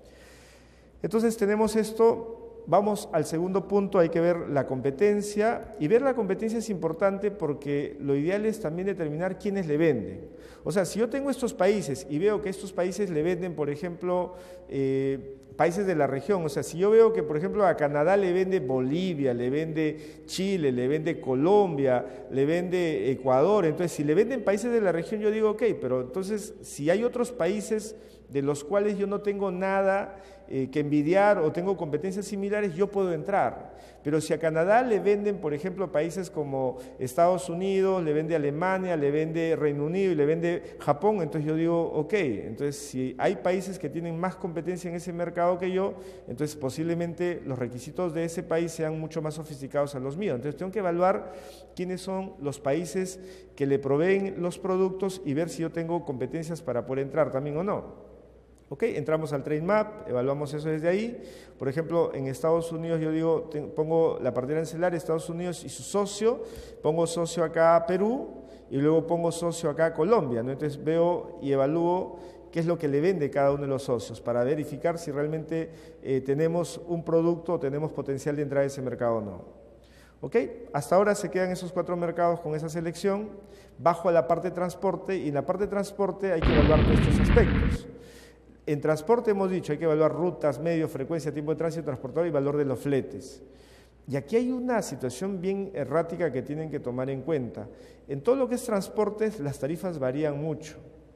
Entonces tenemos esto. Vamos al segundo punto, hay que ver la competencia, y ver la competencia es importante porque lo ideal es también determinar quiénes le venden. O sea, si yo tengo estos países y veo que estos países le venden, por ejemplo, eh, países de la región, o sea, si yo veo que, por ejemplo, a Canadá le vende Bolivia, le vende Chile, le vende Colombia, le vende Ecuador, entonces si le venden países de la región, yo digo, ok, pero entonces si hay otros países de los cuales yo no tengo nada eh, que envidiar o tengo competencias similares, yo puedo entrar. Pero si a Canadá le venden, por ejemplo, países como Estados Unidos, le vende Alemania, le vende Reino Unido y le vende Japón, entonces yo digo, ok, entonces si hay países que tienen más competencia en ese mercado que yo, entonces posiblemente los requisitos de ese país sean mucho más sofisticados a los míos. Entonces tengo que evaluar quiénes son los países que le proveen los productos y ver si yo tengo competencias para poder entrar también o no. Ok, entramos al Trade Map, evaluamos eso desde ahí. Por ejemplo, en Estados Unidos yo digo, te, pongo la partida arancelar, Estados Unidos y su socio, pongo socio acá a Perú y luego pongo socio acá a Colombia, ¿no? Entonces veo y evalúo qué es lo que le vende cada uno de los socios para verificar si realmente eh, tenemos un producto o tenemos potencial de entrar a ese mercado o no. ¿Ok? Hasta ahora se quedan esos cuatro mercados con esa selección. Bajo a la parte de transporte, y en la parte de transporte hay que evaluar estos aspectos. En transporte hemos dicho, hay que evaluar rutas, medios, frecuencia, tiempo de tránsito, transportador y valor de los fletes. Y aquí hay una situación bien errática que tienen que tomar en cuenta. En todo lo que es transportes, las tarifas varían mucho.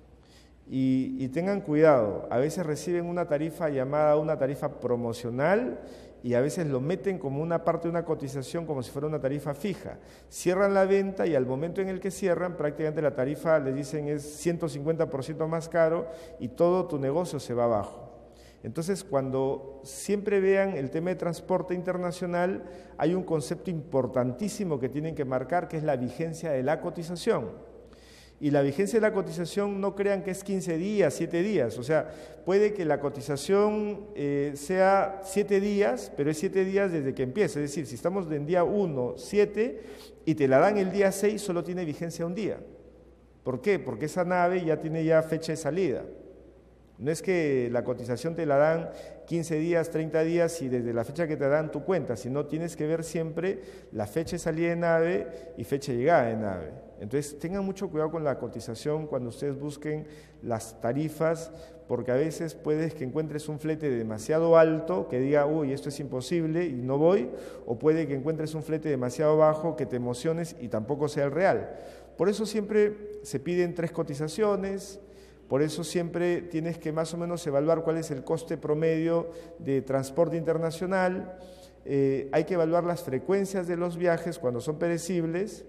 Y, y tengan cuidado, a veces reciben una tarifa llamada una tarifa promocional, y a veces lo meten como una parte de una cotización, como si fuera una tarifa fija. Cierran la venta y al momento en el que cierran, prácticamente la tarifa, les dicen, es ciento cincuenta por ciento más caro y todo tu negocio se va abajo. Entonces, cuando siempre vean el tema de transporte internacional, hay un concepto importantísimo que tienen que marcar, que es la vigencia de la cotización. Y la vigencia de la cotización no crean que es quince días, siete días, o sea, puede que la cotización eh, sea siete días, pero es siete días desde que empieza, es decir, si estamos en día uno, siete, y te la dan el día seis, solo tiene vigencia un día. ¿Por qué? Porque esa nave ya tiene ya fecha de salida. No es que la cotización te la dan quince días, treinta días y desde la fecha que te dan tu cuenta, sino tienes que ver siempre la fecha de salida de nave y fecha de llegada de nave. Entonces tengan mucho cuidado con la cotización cuando ustedes busquen las tarifas, porque a veces puedes que encuentres un flete demasiado alto que diga, uy, esto es imposible y no voy, o puede que encuentres un flete demasiado bajo que te emociones y tampoco sea el real. Por eso siempre se piden tres cotizaciones. Por eso siempre tienes que más o menos evaluar cuál es el coste promedio de transporte internacional, eh, hay que evaluar las frecuencias de los viajes cuando son perecibles,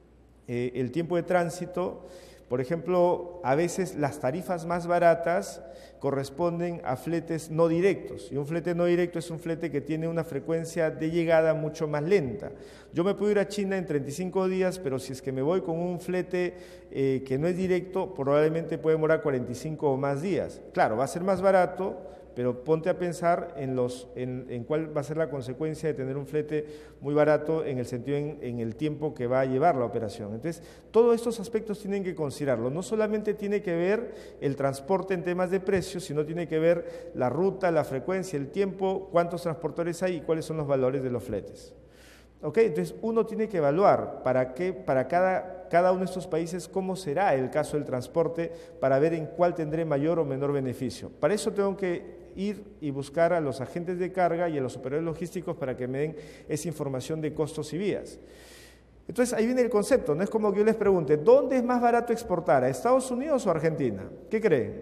eh, el tiempo de tránsito. Por ejemplo, a veces las tarifas más baratas corresponden a fletes no directos, y un flete no directo es un flete que tiene una frecuencia de llegada mucho más lenta. Yo me puedo ir a China en treinta y cinco días, pero si es que me voy con un flete eh, que no es directo, probablemente puede demorar cuarenta y cinco o más días. Claro, va a ser más barato, pero ponte a pensar en, los, en, en cuál va a ser la consecuencia de tener un flete muy barato en el sentido en, en el tiempo que va a llevar la operación. Entonces, todos estos aspectos tienen que considerarlo. No solamente tiene que ver el transporte en temas de precios, sino tiene que ver la ruta, la frecuencia, el tiempo, cuántos transportadores hay y cuáles son los valores de los fletes. ¿Ok? Entonces, uno tiene que evaluar para, qué, para cada, cada uno de estos países cómo será el caso del transporte para ver en cuál tendré mayor o menor beneficio. Para eso tengo que ir y buscar a los agentes de carga y a los operadores logísticos para que me den esa información de costos y vías. Entonces ahí viene el concepto, no es como que yo les pregunte, ¿dónde es más barato exportar, a Estados Unidos o a Argentina? ¿Qué creen?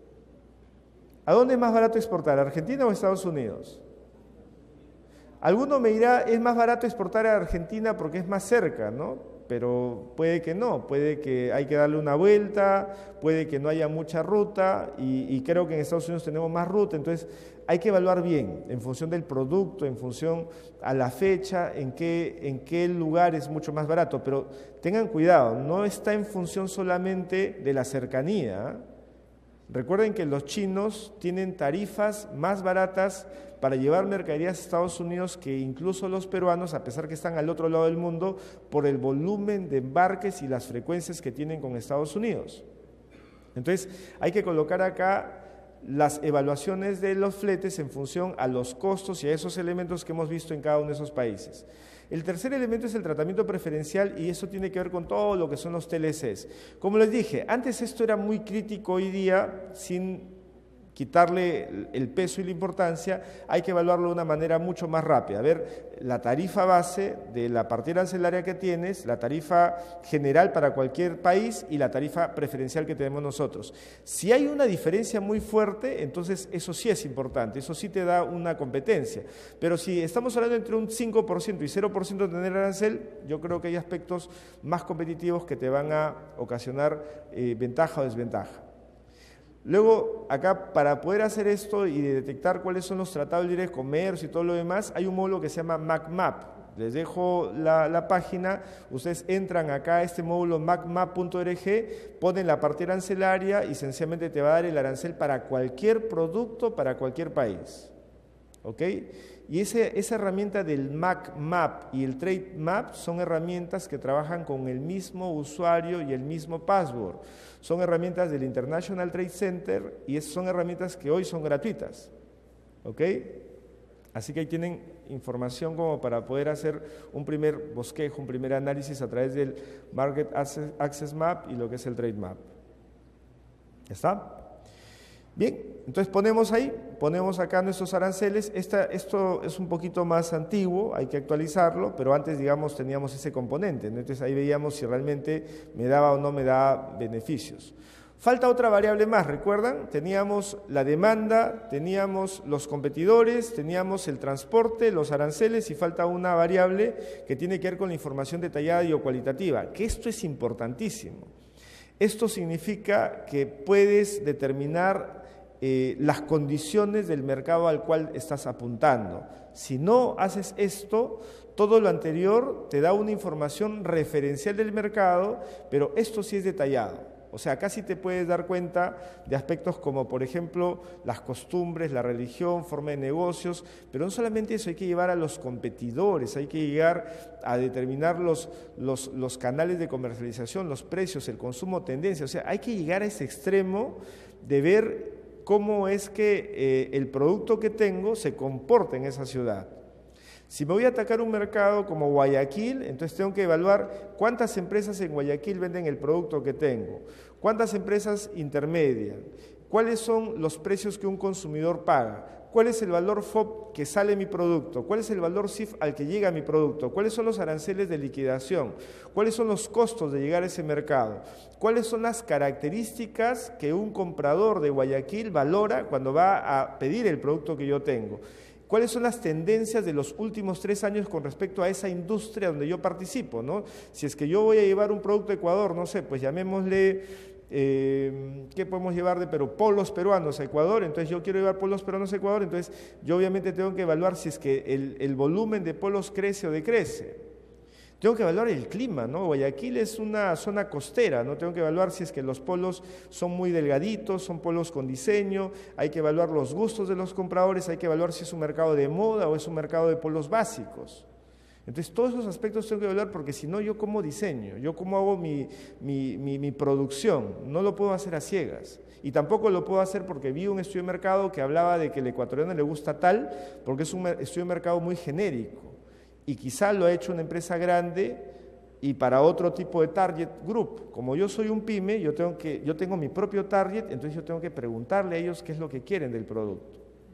¿A dónde es más barato exportar, a Argentina o a Estados Unidos? Alguno me dirá, es más barato exportar a Argentina porque es más cerca, ¿no? Pero puede que no, puede que hay que darle una vuelta, puede que no haya mucha ruta y, y creo que en Estados Unidos tenemos más ruta, entonces hay que evaluar bien en función del producto, en función a la fecha, en qué, en qué lugar es mucho más barato, pero tengan cuidado, no está en función solamente de la cercanía. Recuerden que los chinos tienen tarifas más baratas para llevar mercaderías a Estados Unidos que incluso los peruanos, a pesar que están al otro lado del mundo, por el volumen de embarques y las frecuencias que tienen con Estados Unidos. Entonces, hay que colocar acá las evaluaciones de los fletes en función a los costos y a esos elementos que hemos visto en cada uno de esos países. El tercer elemento es el tratamiento preferencial y eso tiene que ver con todo lo que son los T L Cs. Como les dije, antes esto era muy crítico, hoy día, sin quitarle el peso y la importancia, hay que evaluarlo de una manera mucho más rápida. A ver, la tarifa base de la partida arancelaria que tienes, la tarifa general para cualquier país y la tarifa preferencial que tenemos nosotros. Si hay una diferencia muy fuerte, entonces eso sí es importante, eso sí te da una competencia. Pero si estamos hablando entre un cinco por ciento y cero por ciento de tener arancel, yo creo que hay aspectos más competitivos que te van a ocasionar eh, ventaja o desventaja. Luego, acá, para poder hacer esto y detectar cuáles son los tratados de libre comercio y todo lo demás, hay un módulo que se llama MacMap. Les dejo la, la página, ustedes entran acá a este módulo macmap punto org, ponen la parte arancelaria y sencillamente te va a dar el arancel para cualquier producto, para cualquier país. ¿Ok? Y ese, esa herramienta del MacMap y el TradeMap son herramientas que trabajan con el mismo usuario y el mismo password. Son herramientas del International Trade Center y son herramientas que hoy son gratuitas. ¿Ok? Así que ahí tienen información como para poder hacer un primer bosquejo, un primer análisis a través del Market Access, Access Map y lo que es el Trade Map. ¿Ya está? Bien, entonces ponemos ahí, ponemos acá nuestros aranceles. Esta, esto es un poquito más antiguo, hay que actualizarlo, pero antes, digamos, teníamos ese componente, ¿no? Entonces ahí veíamos si realmente me daba o no me daba beneficios. Falta otra variable más, ¿recuerdan? Teníamos la demanda, teníamos los competidores, teníamos el transporte, los aranceles y falta una variable que tiene que ver con la información detallada y o cualitativa, que esto es importantísimo. Esto significa que puedes determinar eh, las condiciones del mercado al cual estás apuntando. Si no haces esto, todo lo anterior te da una información referencial del mercado, pero esto sí es detallado. O sea, acá sí te puedes dar cuenta de aspectos como, por ejemplo, las costumbres, la religión, forma de negocios, pero no solamente eso, hay que llevar a los competidores, hay que llegar a determinar los, los, los canales de comercialización, los precios, el consumo, tendencia. O sea, hay que llegar a ese extremo de ver cómo es que eh, el producto que tengo se comporta en esa ciudad. Si me voy a atacar un mercado como Guayaquil, entonces tengo que evaluar cuántas empresas en Guayaquil venden el producto que tengo, cuántas empresas intermedian, cuáles son los precios que un consumidor paga, cuál es el valor F O B que sale mi producto, cuál es el valor C I F al que llega mi producto, cuáles son los aranceles de liquidación, cuáles son los costos de llegar a ese mercado, cuáles son las características que un comprador de Guayaquil valora cuando va a pedir el producto que yo tengo. ¿Cuáles son las tendencias de los últimos tres años con respecto a esa industria donde yo participo, ¿no? Si es que yo voy a llevar un producto de Ecuador, no sé, pues llamémosle, eh, ¿qué podemos llevar de Perú? Polos peruanos a Ecuador, entonces yo quiero llevar polos peruanos a Ecuador, entonces yo obviamente tengo que evaluar si es que el, el volumen de polos crece o decrece. Tengo que evaluar el clima, ¿no? Guayaquil es una zona costera, ¿no? Tengo que evaluar si es que los polos son muy delgaditos, son polos con diseño, hay que evaluar los gustos de los compradores, hay que evaluar si es un mercado de moda o es un mercado de polos básicos. Entonces, todos esos aspectos tengo que evaluar porque si no, yo cómo diseño, yo cómo hago mi, mi, mi, mi producción, no lo puedo hacer a ciegas. Y tampoco lo puedo hacer porque vi un estudio de mercado que hablaba de que al ecuatoriano le gusta tal, porque es un estudio de mercado muy genérico. Y quizá lo ha hecho una empresa grande y para otro tipo de target group. Como yo soy un pyme, yo tengo, que, yo tengo mi propio target, entonces yo tengo que preguntarle a ellos qué es lo que quieren del producto.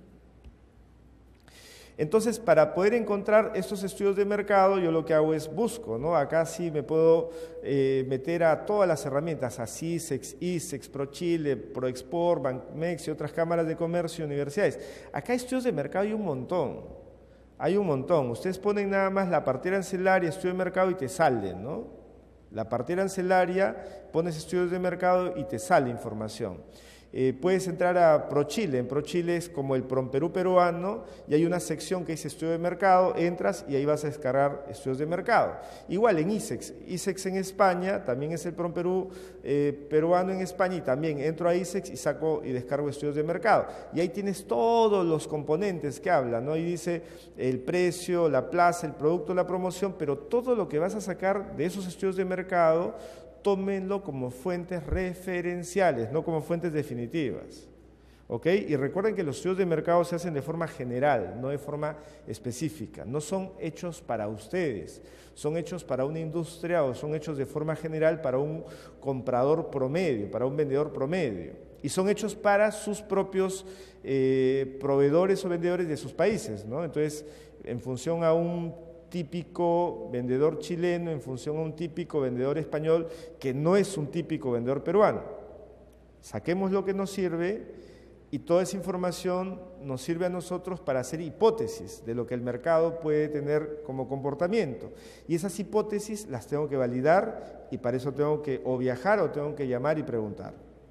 Entonces, para poder encontrar estos estudios de mercado, yo lo que hago es busco, ¿no? Acá sí me puedo eh, meter a todas las herramientas, a CISEX, ISEX, ProChile, ProExport, Banmex y otras cámaras de comercio y universidades. Acá estudios de mercado hay un montón, hay un montón. Ustedes ponen nada más la partida arancelaria, estudio de mercado y te salen, ¿no? La partida arancelaria, pones estudios de mercado y te sale información. Eh, puedes entrar a ProChile, en ProChile es como el PROMPERÚ peruano y hay una sección que dice estudio de mercado, entras y ahí vas a descargar estudios de mercado. Igual en ISEX, ISEX en España, también es el PROMPERÚ eh, peruano en España y también entro a ISEX y saco y descargo estudios de mercado. Y ahí tienes todos los componentes que hablan, ¿no? Ahí dice el precio, la plaza, el producto, la promoción, pero todo lo que vas a sacar de esos estudios de mercado, tómenlo como fuentes referenciales, no como fuentes definitivas. ¿Ok? Y recuerden que los estudios de mercado se hacen de forma general, no de forma específica. No son hechos para ustedes, son hechos para una industria o son hechos de forma general para un comprador promedio, para un vendedor promedio. Y son hechos para sus propios eh, proveedores o vendedores de sus países, ¿no? Entonces, en función a un típico vendedor chileno, en función a un típico vendedor español, que no es un típico vendedor peruano. Saquemos lo que nos sirve y toda esa información nos sirve a nosotros para hacer hipótesis de lo que el mercado puede tener como comportamiento. Y esas hipótesis las tengo que validar y para eso tengo que o viajar o tengo que llamar y preguntar.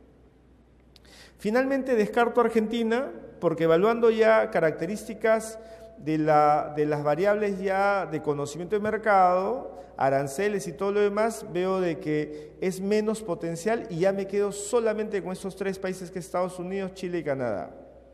Finalmente descarto Argentina porque evaluando ya características De, la, de las variables ya de conocimiento de mercado, aranceles y todo lo demás, veo de que es menos potencial y ya me quedo solamente con estos tres países que es Estados Unidos, Chile y Canadá.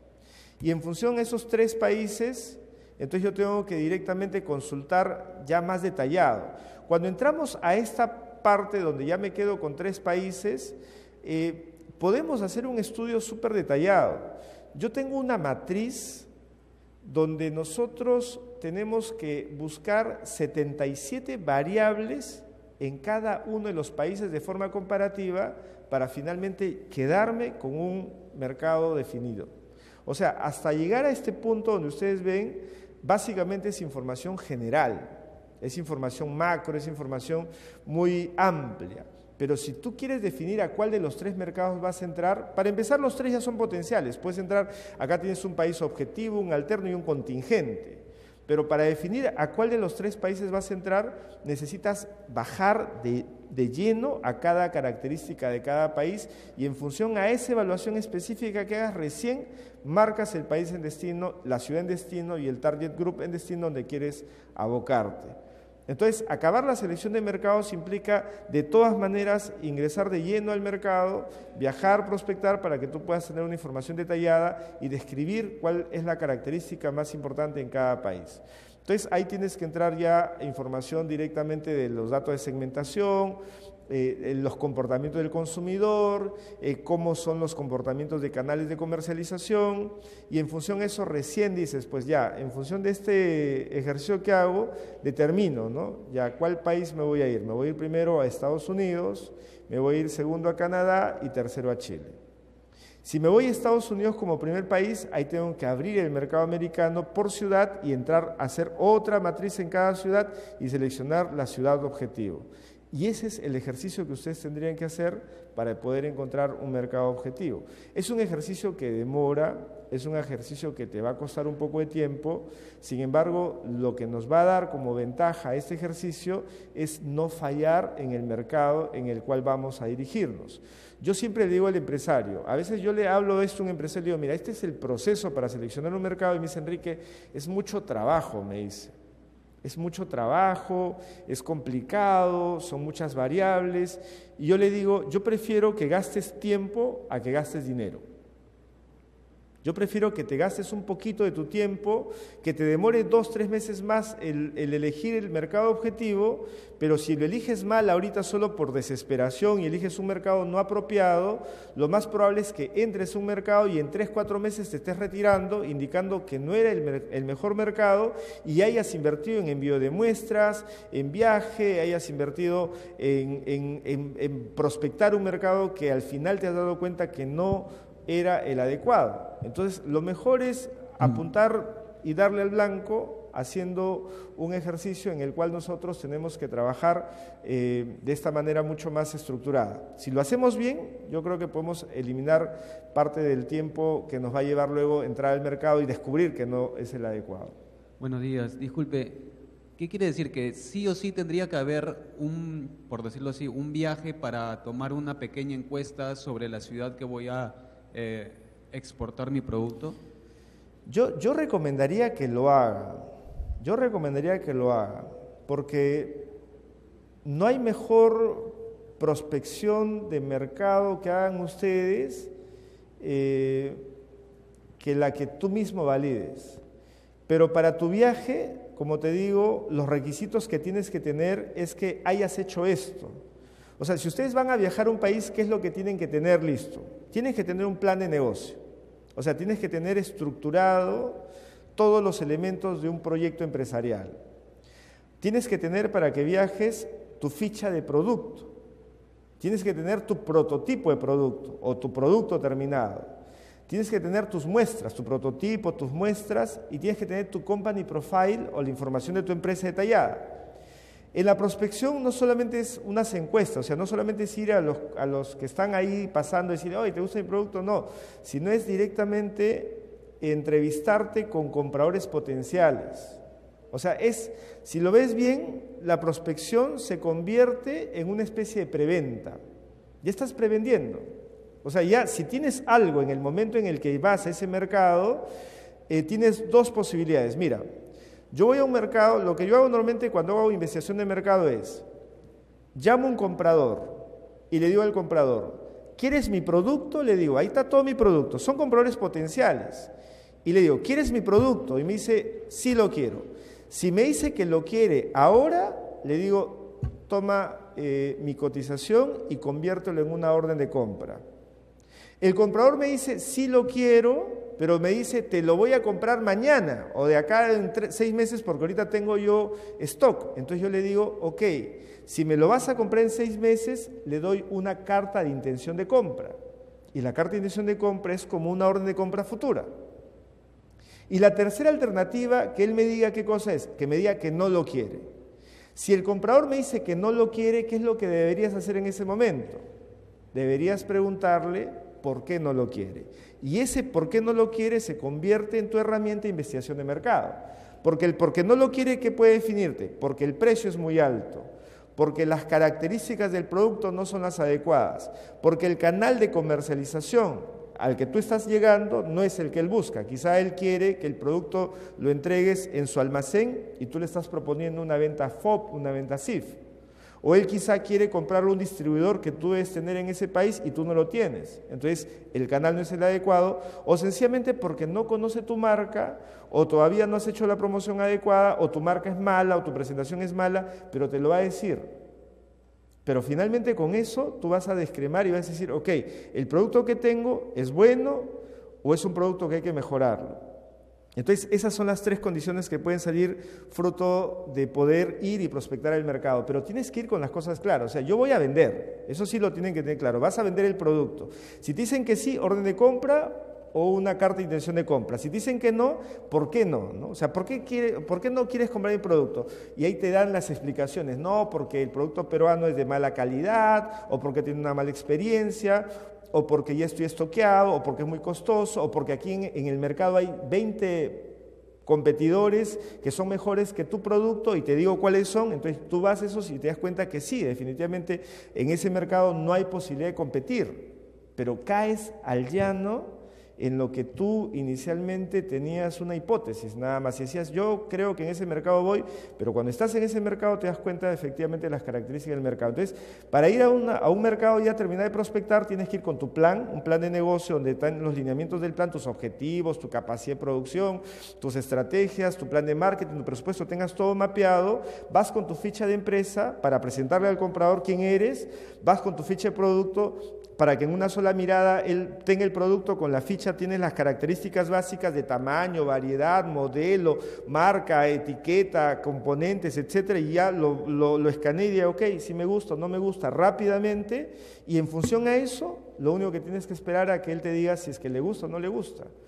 Y en función de esos tres países, entonces yo tengo que directamente consultar ya más detallado. Cuando entramos a esta parte donde ya me quedo con tres países, eh, podemos hacer un estudio súper detallado. Yo tengo una matriz donde nosotros tenemos que buscar setenta y siete variables en cada uno de los países de forma comparativa para finalmente quedarme con un mercado definido. O sea, hasta llegar a este punto donde ustedes ven, básicamente es información general, es información macro, es información muy amplia. Pero si tú quieres definir a cuál de los tres mercados vas a entrar, para empezar los tres ya son potenciales, puedes entrar, acá tienes un país objetivo, un alterno y un contingente, pero para definir a cuál de los tres países vas a entrar, necesitas bajar de, de lleno a cada característica de cada país y en función a esa evaluación específica que hagas recién, marcas el país en destino, la ciudad en destino y el target group en destino donde quieres abocarte. Entonces, acabar la selección de mercados implica de todas maneras ingresar de lleno al mercado, viajar, prospectar para que tú puedas tener una información detallada y describir cuál es la característica más importante en cada país. Entonces, ahí tienes que entrar ya información directamente de los datos de segmentación, eh, los comportamientos del consumidor, eh, cómo son los comportamientos de canales de comercialización y en función de eso recién dices, pues ya, en función de este ejercicio que hago, determino, ¿no? Ya, ¿cuál país me voy a ir? Me voy a ir primero a Estados Unidos, me voy a ir segundo a Canadá y tercero a Chile. Si me voy a Estados Unidos como primer país, ahí tengo que abrir el mercado americano por ciudad y entrar a hacer otra matriz en cada ciudad y seleccionar la ciudad objetivo. Y ese es el ejercicio que ustedes tendrían que hacer para poder encontrar un mercado objetivo. Es un ejercicio que demora, es un ejercicio que te va a costar un poco de tiempo, sin embargo, lo que nos va a dar como ventaja a este ejercicio es no fallar en el mercado en el cual vamos a dirigirnos. Yo siempre le digo al empresario, a veces yo le hablo de esto a un empresario y digo, mira, este es el proceso para seleccionar un mercado, y me dice, Enrique, es mucho trabajo, me dice. Es mucho trabajo, es complicado, son muchas variables, y yo le digo, yo prefiero que gastes tiempo a que gastes dinero. Yo prefiero que te gastes un poquito de tu tiempo, que te demore dos, tres meses más el, el elegir el mercado objetivo, pero si lo eliges mal ahorita solo por desesperación y eliges un mercado no apropiado, lo más probable es que entres a un mercado y en tres, cuatro meses te estés retirando, indicando que no era el, el mejor mercado y hayas invertido en envío de muestras, en viaje, hayas invertido en, en, en, en prospectar un mercado que al final te has dado cuenta que no era el adecuado. Entonces, lo mejor es apuntar y darle al blanco haciendo un ejercicio en el cual nosotros tenemos que trabajar eh, de esta manera mucho más estructurada. Si lo hacemos bien, yo creo que podemos eliminar parte del tiempo que nos va a llevar luego entrar al mercado y descubrir que no es el adecuado. Buenos días, disculpe, ¿qué quiere decir? Que sí o sí tendría que haber un, por decirlo así, un viaje para tomar una pequeña encuesta sobre la ciudad que voy a eh, exportar mi producto. Yo, yo recomendaría que lo haga, yo recomendaría que lo haga, porque no hay mejor prospección de mercado que hagan ustedes eh, que la que tú mismo valides. Pero para tu viaje, como te digo, los requisitos que tienes que tener es que hayas hecho esto. O sea, si ustedes van a viajar a un país, ¿qué es lo que tienen que tener listo? Tienen que tener un plan de negocio. O sea, tienes que tener estructurado todos los elementos de un proyecto empresarial. Tienes que tener, para que viajes, tu ficha de producto. Tienes que tener tu prototipo de producto o tu producto terminado. Tienes que tener tus muestras, tu prototipo, tus muestras, y tienes que tener tu company profile o la información de tu empresa detallada. En la prospección no solamente es unas encuestas, o sea, no solamente es ir a los, a los que están ahí pasando y decir, oye, ¿te gusta mi producto? No, sino es directamente entrevistarte con compradores potenciales. O sea, es, si lo ves bien, la prospección se convierte en una especie de preventa. Ya estás prevendiendo. O sea, ya si tienes algo en el momento en el que vas a ese mercado, eh, tienes dos posibilidades. Mira, yo voy a un mercado, lo que yo hago normalmente cuando hago investigación de mercado es, llamo a un comprador y le digo al comprador, ¿quieres mi producto? Le digo, ahí está todo mi producto, son compradores potenciales. Y le digo, ¿quieres mi producto? Y me dice, sí lo quiero. Si me dice que lo quiere ahora, le digo, toma eh, mi cotización y conviértelo en una orden de compra. El comprador me dice, sí lo quiero, pero me dice, te lo voy a comprar mañana o de acá en tres, seis meses porque ahorita tengo yo stock. Entonces yo le digo, ok, si me lo vas a comprar en seis meses, le doy una carta de intención de compra. Y la carta de intención de compra es como una orden de compra futura. Y la tercera alternativa, que él me diga qué cosa es, que me diga que no lo quiere. Si el comprador me dice que no lo quiere, ¿qué es lo que deberías hacer en ese momento? Deberías preguntarle por qué no lo quiere. Y ese por qué no lo quiere se convierte en tu herramienta de investigación de mercado. Porque el por qué no lo quiere, ¿qué puede definirte? Porque el precio es muy alto, porque las características del producto no son las adecuadas, porque el canal de comercialización al que tú estás llegando no es el que él busca. Quizá él quiere que el producto lo entregues en su almacén y tú le estás proponiendo una venta F O B, una venta S I F. O él quizá quiere comprarle un distribuidor que tú debes tener en ese país y tú no lo tienes. Entonces, el canal no es el adecuado, o sencillamente porque no conoce tu marca, o todavía no has hecho la promoción adecuada, o tu marca es mala, o tu presentación es mala, pero te lo va a decir. Pero finalmente con eso tú vas a descremar y vas a decir, ok, el producto que tengo es bueno o es un producto que hay que mejorarlo. Entonces, esas son las tres condiciones que pueden salir fruto de poder ir y prospectar el mercado, pero tienes que ir con las cosas claras. O sea, yo voy a vender, eso sí lo tienen que tener claro, vas a vender el producto. Si te dicen que sí, orden de compra o una carta de intención de compra. Si te dicen que no, ¿por qué no? ¿no? O sea, ¿por qué, quiere, ¿por qué no quieres comprar el producto? Y ahí te dan las explicaciones, no, porque el producto peruano es de mala calidad, o porque tiene una mala experiencia, o porque ya estoy estoqueado, o porque es muy costoso, o porque aquí en, en el mercado hay veinte competidores que son mejores que tu producto y te digo cuáles son. Entonces tú vas a esos y te das cuenta que sí, definitivamente en ese mercado no hay posibilidad de competir, pero caes al llano en lo que tú inicialmente tenías una hipótesis, nada más, y decías, yo creo que en ese mercado voy, pero cuando estás en ese mercado te das cuenta de, efectivamente de las características del mercado. Entonces, para ir a, una, a un mercado y ya terminar de prospectar, tienes que ir con tu plan, un plan de negocio donde están los lineamientos del plan, tus objetivos, tu capacidad de producción, tus estrategias, tu plan de marketing, tu presupuesto, tengas todo mapeado, vas con tu ficha de empresa para presentarle al comprador quién eres, vas con tu ficha de producto, para que en una sola mirada él tenga el producto con la ficha, tienes las características básicas de tamaño, variedad, modelo, marca, etiqueta, componentes, etcétera, y ya lo, lo, lo escanea y diga, ok, si me gusta o no me gusta, rápidamente, y en función a eso, lo único que tienes que esperar a que él te diga si es que le gusta o no le gusta.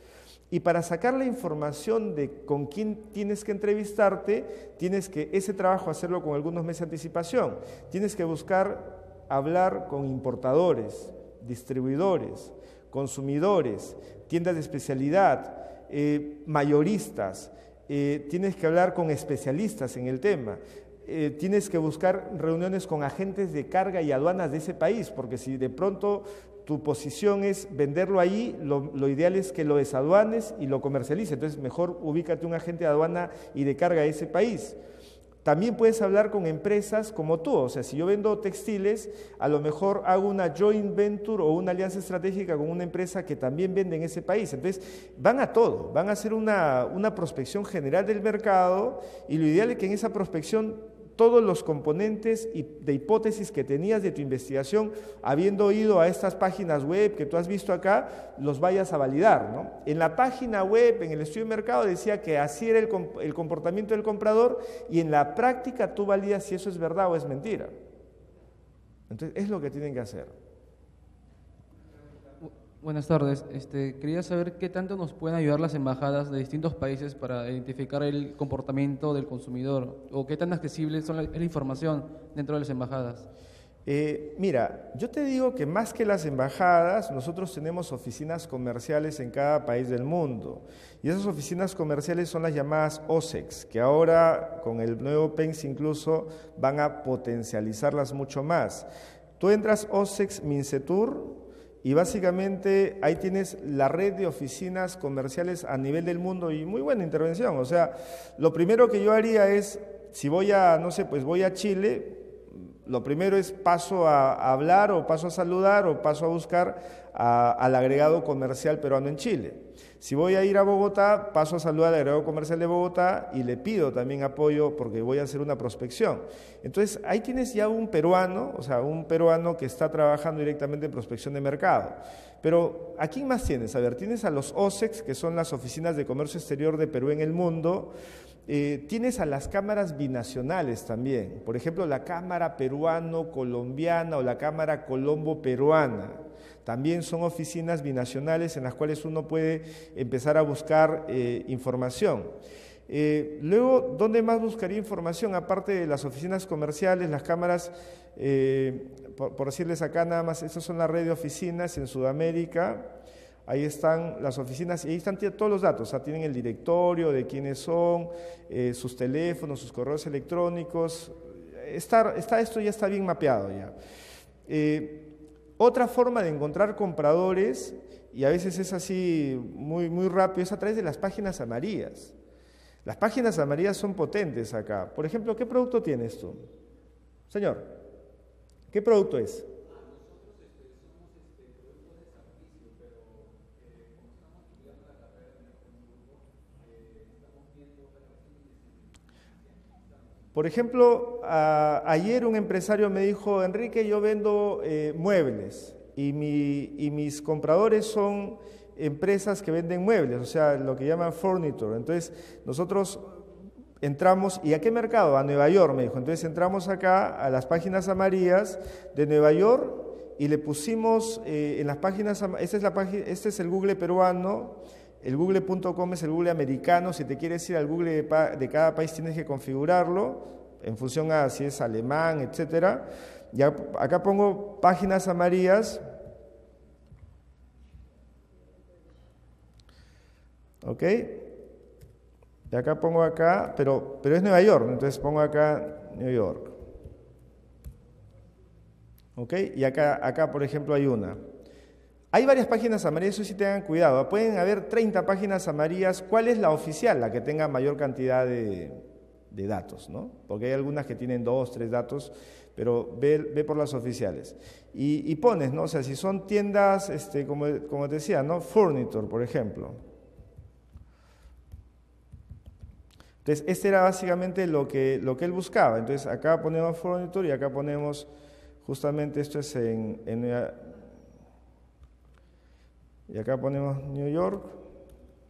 Y para sacar la información de con quién tienes que entrevistarte, tienes que ese trabajo hacerlo con algunos meses de anticipación. Tienes que buscar hablar con importadores, distribuidores, consumidores, tiendas de especialidad, eh, mayoristas. Eh, tienes que hablar con especialistas en el tema. Eh, tienes que buscar reuniones con agentes de carga y aduanas de ese país, porque si de pronto tu posición es venderlo ahí, lo, lo ideal es que lo desaduanes y lo comercialices. Entonces, mejor ubícate un agente de aduana y de carga de ese país. También puedes hablar con empresas como tú, o sea, si yo vendo textiles, a lo mejor hago una joint venture o una alianza estratégica con una empresa que también vende en ese país. Entonces, van a todo, van a hacer una, una prospección general del mercado y lo ideal es que en esa prospección todos los componentes de hipótesis que tenías de tu investigación, habiendo ido a estas páginas web que tú has visto acá, los vayas a validar, ¿no? En la página web, en el estudio de mercado, decía que así era el, el comportamiento del comprador y en la práctica tú validas si eso es verdad o es mentira. Entonces, es lo que tienen que hacer. Buenas tardes. Este, quería saber qué tanto nos pueden ayudar las embajadas de distintos países para identificar el comportamiento del consumidor o qué tan accesible son la, es la información dentro de las embajadas. Eh, mira, yo te digo que más que las embajadas, nosotros tenemos oficinas comerciales en cada país del mundo y esas oficinas comerciales son las llamadas O S E Cs, que ahora con el nuevo P E N S incluso van a potencializarlas mucho más. Tú entras O S E Cs Mincetur y básicamente ahí tienes la red de oficinas comerciales a nivel del mundo y muy buena intervención. O sea, lo primero que yo haría es, si voy a, no sé, pues voy a Chile, lo primero es paso a, a hablar o paso a saludar o paso a buscar a, al agregado comercial peruano en Chile. Si voy a ir a Bogotá, paso a saludar al agregado comercial de Bogotá y le pido también apoyo porque voy a hacer una prospección. Entonces, ahí tienes ya un peruano, o sea, un peruano que está trabajando directamente en prospección de mercado. Pero, ¿a quién más tienes? A ver, tienes a los O S E Cs, que son las oficinas de comercio exterior de Perú en el mundo. Eh, tienes a las cámaras binacionales también. Por ejemplo, la Cámara Peruano-Colombiana o la Cámara Colombo-Peruana. También son oficinas binacionales en las cuales uno puede empezar a buscar eh, información. Eh, luego, ¿dónde más buscaría información? Aparte de las oficinas comerciales, las cámaras, eh, por, por decirles acá nada más, estas son la red de oficinas en Sudamérica. Ahí están las oficinas y ahí están todos los datos, o sea, tienen el directorio de quiénes son, eh, sus teléfonos, sus correos electrónicos. Está, está, esto ya está bien mapeado ya. Eh, Otra forma de encontrar compradores, y a veces es así muy, muy rápido, es a través de las páginas amarillas. Las páginas amarillas son potentes acá. Por ejemplo, ¿qué producto tienes tú? Señor, ¿qué producto es? Por ejemplo, a, ayer un empresario me dijo, Enrique, yo vendo eh, muebles y, mi, y mis compradores son empresas que venden muebles, o sea, lo que llaman furniture. Entonces, nosotros entramos, ¿y a qué mercado? A Nueva York, me dijo. Entonces, entramos acá a las páginas amarillas de Nueva York y le pusimos eh, en las páginas, esta es la página, este es el Google peruano. El google punto com es el Google americano. Si te quieres ir al Google de, de cada país tienes que configurarlo en función a si es alemán, etcétera. Y acá pongo páginas amarillas. ¿Ok? Y acá pongo acá, pero, pero es Nueva York, entonces pongo acá New York. ¿Ok? Y acá, acá, por ejemplo, hay una. Hay varias páginas amarillas, eso sí tengan cuidado. Pueden haber treinta páginas amarillas. ¿Cuál es la oficial? La que tenga mayor cantidad de, de datos, ¿no? Porque hay algunas que tienen dos, tres datos, pero ve, ve por las oficiales. Y, y pones, ¿no? O sea, si son tiendas, este, como, como te decía, ¿no? Furniture, por ejemplo. Entonces, este era básicamente lo que, lo que él buscaba. Entonces, acá ponemos Furniture y acá ponemos, justamente esto es en... en y acá ponemos New York,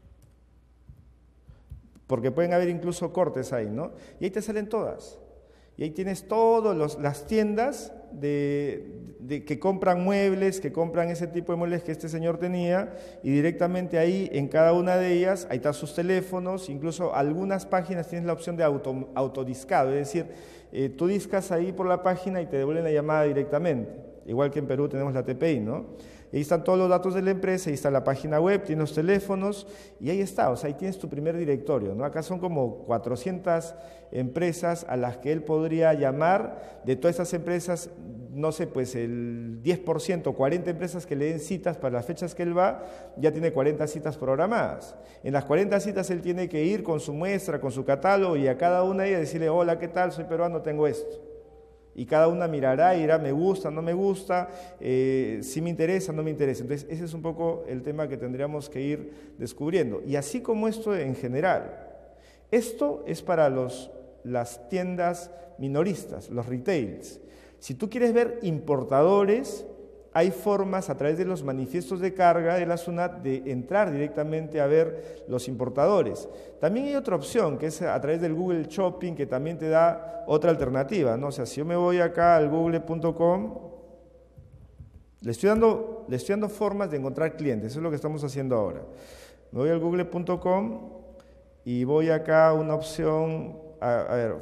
porque pueden haber incluso cortes ahí, ¿no? Y ahí te salen todas. Y ahí tienes todas las tiendas de, de, que compran muebles, que compran ese tipo de muebles que este señor tenía, y directamente ahí, en cada una de ellas, ahí están sus teléfonos, incluso algunas páginas tienes la opción de auto, autodiscado, es decir, eh, tú discas ahí por la página y te devuelven la llamada directamente, igual que en Perú tenemos la T P I, ¿no? Ahí están todos los datos de la empresa, ahí está la página web, tienes los teléfonos y ahí está, o sea, ahí tienes tu primer directorio, ¿no? Acá son como cuatrocientas empresas a las que él podría llamar. De todas estas empresas, no sé, pues el diez por ciento, cuarenta empresas que le den citas para las fechas que él va, ya tiene cuarenta citas programadas. En las cuarenta citas él tiene que ir con su muestra, con su catálogo y a cada una de ellas decirle, hola, ¿qué tal? Soy peruano, tengo esto. Y cada una mirará y dirá, me gusta, no me gusta, eh, si me interesa, no me interesa. Entonces, ese es un poco el tema que tendríamos que ir descubriendo. Y así como esto en general, esto es para los, las tiendas minoristas, los retails. Si tú quieres ver importadores, hay formas a través de los manifiestos de carga de la SUNAT de entrar directamente a ver los importadores. También hay otra opción, que es a través del Google Shopping, que también te da otra alternativa, ¿no? O sea, si yo me voy acá al google punto com, le estoy dando, le estoy dando formas de encontrar clientes, eso es lo que estamos haciendo ahora. Me voy al google punto com y voy acá a una opción, a, a ver,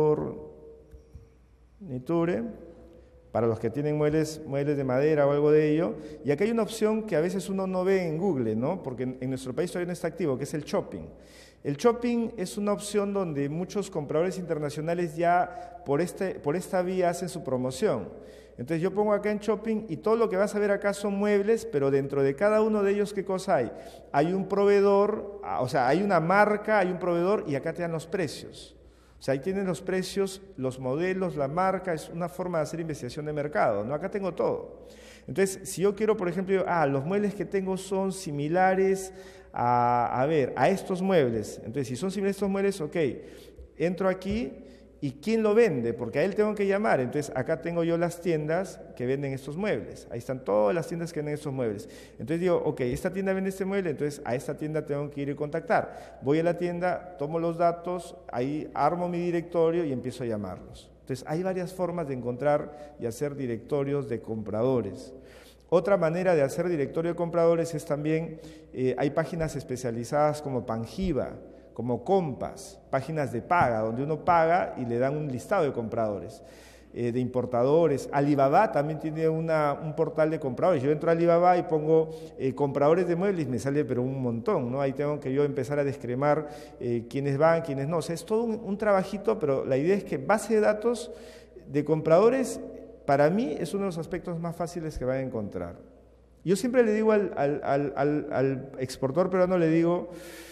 Forniture, para los que tienen muebles, muebles de madera o algo de ello, y acá hay una opción que a veces uno no ve en Google, ¿no? Porque en, en nuestro país todavía no está activo, que es el shopping. El shopping es una opción donde muchos compradores internacionales ya por, este, por esta vía hacen su promoción. Entonces yo pongo acá en shopping y todo lo que vas a ver acá son muebles, pero dentro de cada uno de ellos, ¿qué cosa hay? Hay un proveedor, o sea, hay una marca, hay un proveedor y acá te dan los precios. O sea, ahí tienen los precios, los modelos, la marca, es una forma de hacer investigación de mercado, ¿no? Acá tengo todo. Entonces, si yo quiero, por ejemplo, ah, los muebles que tengo son similares a, a ver, a estos muebles. Entonces, si son similares a estos muebles, ok, entro aquí y ¿quién lo vende? Porque a él tengo que llamar. Entonces, acá tengo yo las tiendas que venden estos muebles. Ahí están todas las tiendas que venden estos muebles. Entonces digo, ok, esta tienda vende este mueble, entonces a esta tienda tengo que ir y contactar. Voy a la tienda, tomo los datos, ahí armo mi directorio y empiezo a llamarlos. Entonces, hay varias formas de encontrar y hacer directorios de compradores. Otra manera de hacer directorio de compradores es también, eh, hay páginas especializadas como Panjiva, como Compass, páginas de paga, donde uno paga y le dan un listado de compradores, eh, de importadores. Alibaba también tiene una, un portal de compradores. Yo entro a Alibaba y pongo eh, compradores de muebles y me sale pero un montón, ¿no? Ahí tengo que yo empezar a descremar eh, quiénes van, quiénes no. O sea, es todo un, un trabajito, pero la idea es que base de datos de compradores, para mí, es uno de los aspectos más fáciles que van a encontrar. Yo siempre le digo al, al, al, al, al exportador peruano, le digo,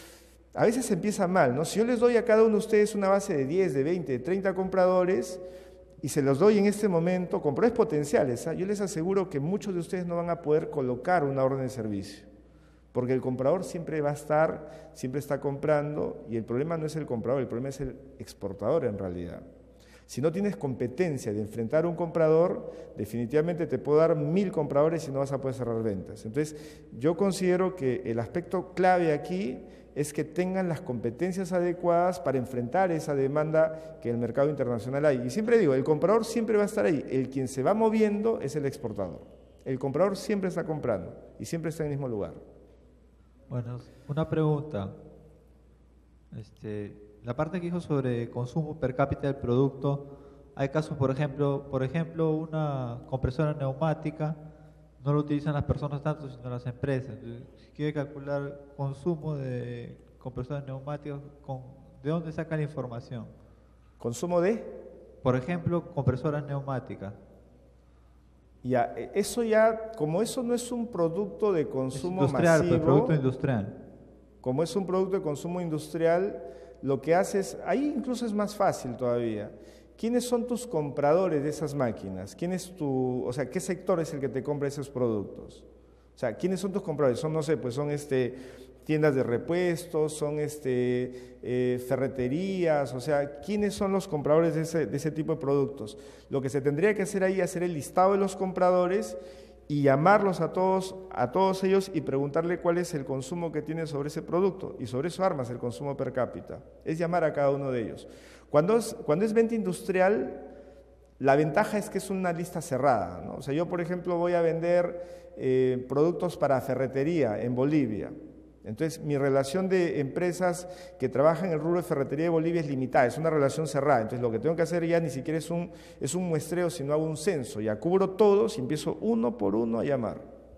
a veces empieza mal, ¿no? Si yo les doy a cada uno de ustedes una base de diez, de veinte, de treinta compradores y se los doy en este momento, compradores potenciales, ¿eh? Yo les aseguro que muchos de ustedes no van a poder colocar una orden de servicio, porque el comprador siempre va a estar, siempre está comprando y el problema no es el comprador, el problema es el exportador en realidad. Si no tienes competencia de enfrentar a un comprador, definitivamente te puedo dar mil compradores y no vas a poder cerrar ventas. Entonces, yo considero que el aspecto clave aquí es que tengan las competencias adecuadas para enfrentar esa demanda que en el mercado internacional hay. Y siempre digo, el comprador siempre va a estar ahí, el quien se va moviendo es el exportador. El comprador siempre está comprando y siempre está en el mismo lugar. Bueno, una pregunta. Este, la parte que dijo sobre consumo per cápita del producto, hay casos, por ejemplo, por ejemplo, una compresora neumática no lo utilizan las personas tanto, sino las empresas. Si quiere calcular consumo de compresores neumáticos, con, ¿de dónde saca la información? ¿Consumo de? Por ejemplo, compresoras neumáticas. Ya, eso ya, como eso no es un producto de consumo es industrial, masivo, pero producto industrial. Como es un producto de consumo industrial, lo que haces, ahí incluso es más fácil todavía. ¿Quiénes son tus compradores de esas máquinas? ¿Quién es tu, o sea, qué sector es el que te compra esos productos? O sea, ¿quiénes son tus compradores? Son, no sé, pues son este, tiendas de repuestos, son este, eh, ferreterías, o sea, ¿quiénes son los compradores de ese, de ese tipo de productos? Lo que se tendría que hacer ahí es hacer el listado de los compradores y llamarlos a todos, a todos ellos y preguntarle cuál es el consumo que tiene sobre ese producto, y sobre eso armas el consumo per cápita. Es llamar a cada uno de ellos. Cuando es, cuando es venta industrial, la ventaja es que es una lista cerrada, ¿no? O sea, yo, por ejemplo, voy a vender eh, productos para ferretería en Bolivia. Entonces, mi relación de empresas que trabajan en el rubro de ferretería de Bolivia es limitada, es una relación cerrada. Entonces, lo que tengo que hacer ya ni siquiera es un, es un muestreo, sino hago un censo. Ya cubro todos y empiezo uno por uno a llamar.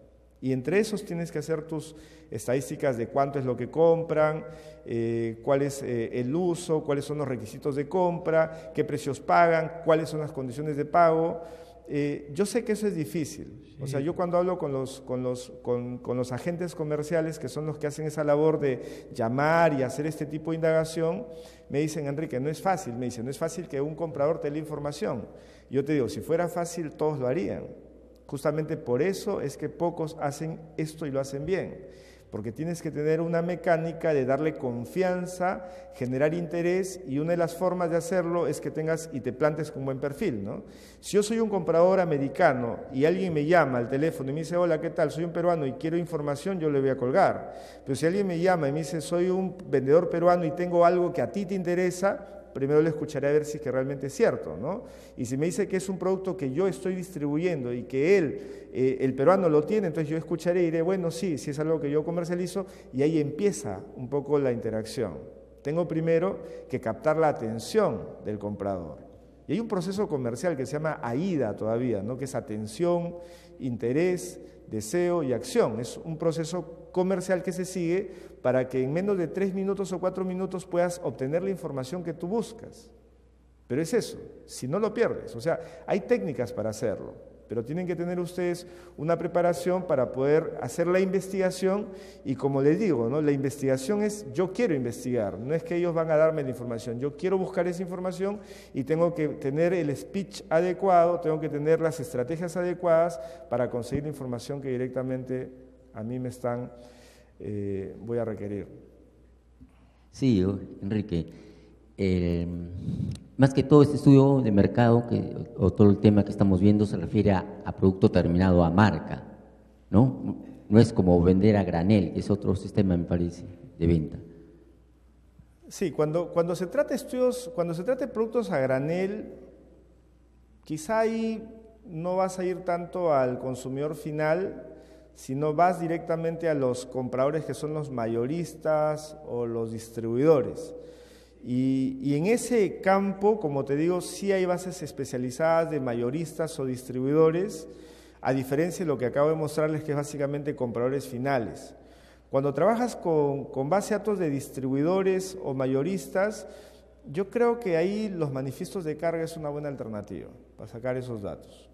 Y entre esos tienes que hacer tus estadísticas de cuánto es lo que compran, eh, cuál es eh, el uso, cuáles son los requisitos de compra, qué precios pagan, cuáles son las condiciones de pago. Eh, yo sé que eso es difícil, sí. O sea, yo cuando hablo con los, con, los, con, con los agentes comerciales, que son los que hacen esa labor de llamar y hacer este tipo de indagación, me dicen, Enrique, no es fácil, me dicen, no es fácil que un comprador te dé la información. Yo te digo, si fuera fácil, todos lo harían. Justamente por eso es que pocos hacen esto y lo hacen bien. Porque tienes que tener una mecánica de darle confianza, generar interés, y una de las formas de hacerlo es que tengas y te plantes con buen perfil, ¿no? Si yo soy un comprador americano y alguien me llama al teléfono y me dice, hola, ¿qué tal? Soy un peruano y quiero información, yo le voy a colgar. Pero si alguien me llama y me dice, soy un vendedor peruano y tengo algo que a ti te interesa, primero le escucharé a ver si es que realmente es cierto, ¿no? Y si me dice que es un producto que yo estoy distribuyendo y que él, eh, el peruano lo tiene, entonces yo escucharé y diré, bueno, sí, sí es algo que yo comercializo, y ahí empieza un poco la interacción. Tengo primero que captar la atención del comprador. Y hay un proceso comercial que se llama AIDA todavía, ¿no? Que es atención, interés, deseo y acción. Es un proceso comercial que se sigue para que en menos de tres minutos o cuatro minutos puedas obtener la información que tú buscas. Pero es eso, si no lo pierdes. O sea, hay técnicas para hacerlo, pero tienen que tener ustedes una preparación para poder hacer la investigación, y como les digo, ¿no? La investigación es, yo quiero investigar, no es que ellos van a darme la información, yo quiero buscar esa información y tengo que tener el speech adecuado, tengo que tener las estrategias adecuadas para conseguir la información que directamente a mí me están, eh, voy a requerir. Sí, Enrique, eh, más que todo este estudio de mercado que, o todo el tema que estamos viendo se refiere a, a producto terminado, a marca, ¿no? No es como vender a granel, que es otro sistema, me parece, de venta. Sí, cuando, cuando se trata de estudios, cuando se trata de productos a granel, quizá ahí no vas a ir tanto al consumidor final, sino vas directamente a los compradores que son los mayoristas o los distribuidores. Y, y en ese campo, como te digo, sí hay bases especializadas de mayoristas o distribuidores, a diferencia de lo que acabo de mostrarles, que es básicamente compradores finales. Cuando trabajas con, con base a datos de distribuidores o mayoristas, yo creo que ahí los manifiestos de carga es una buena alternativa para sacar esos datos.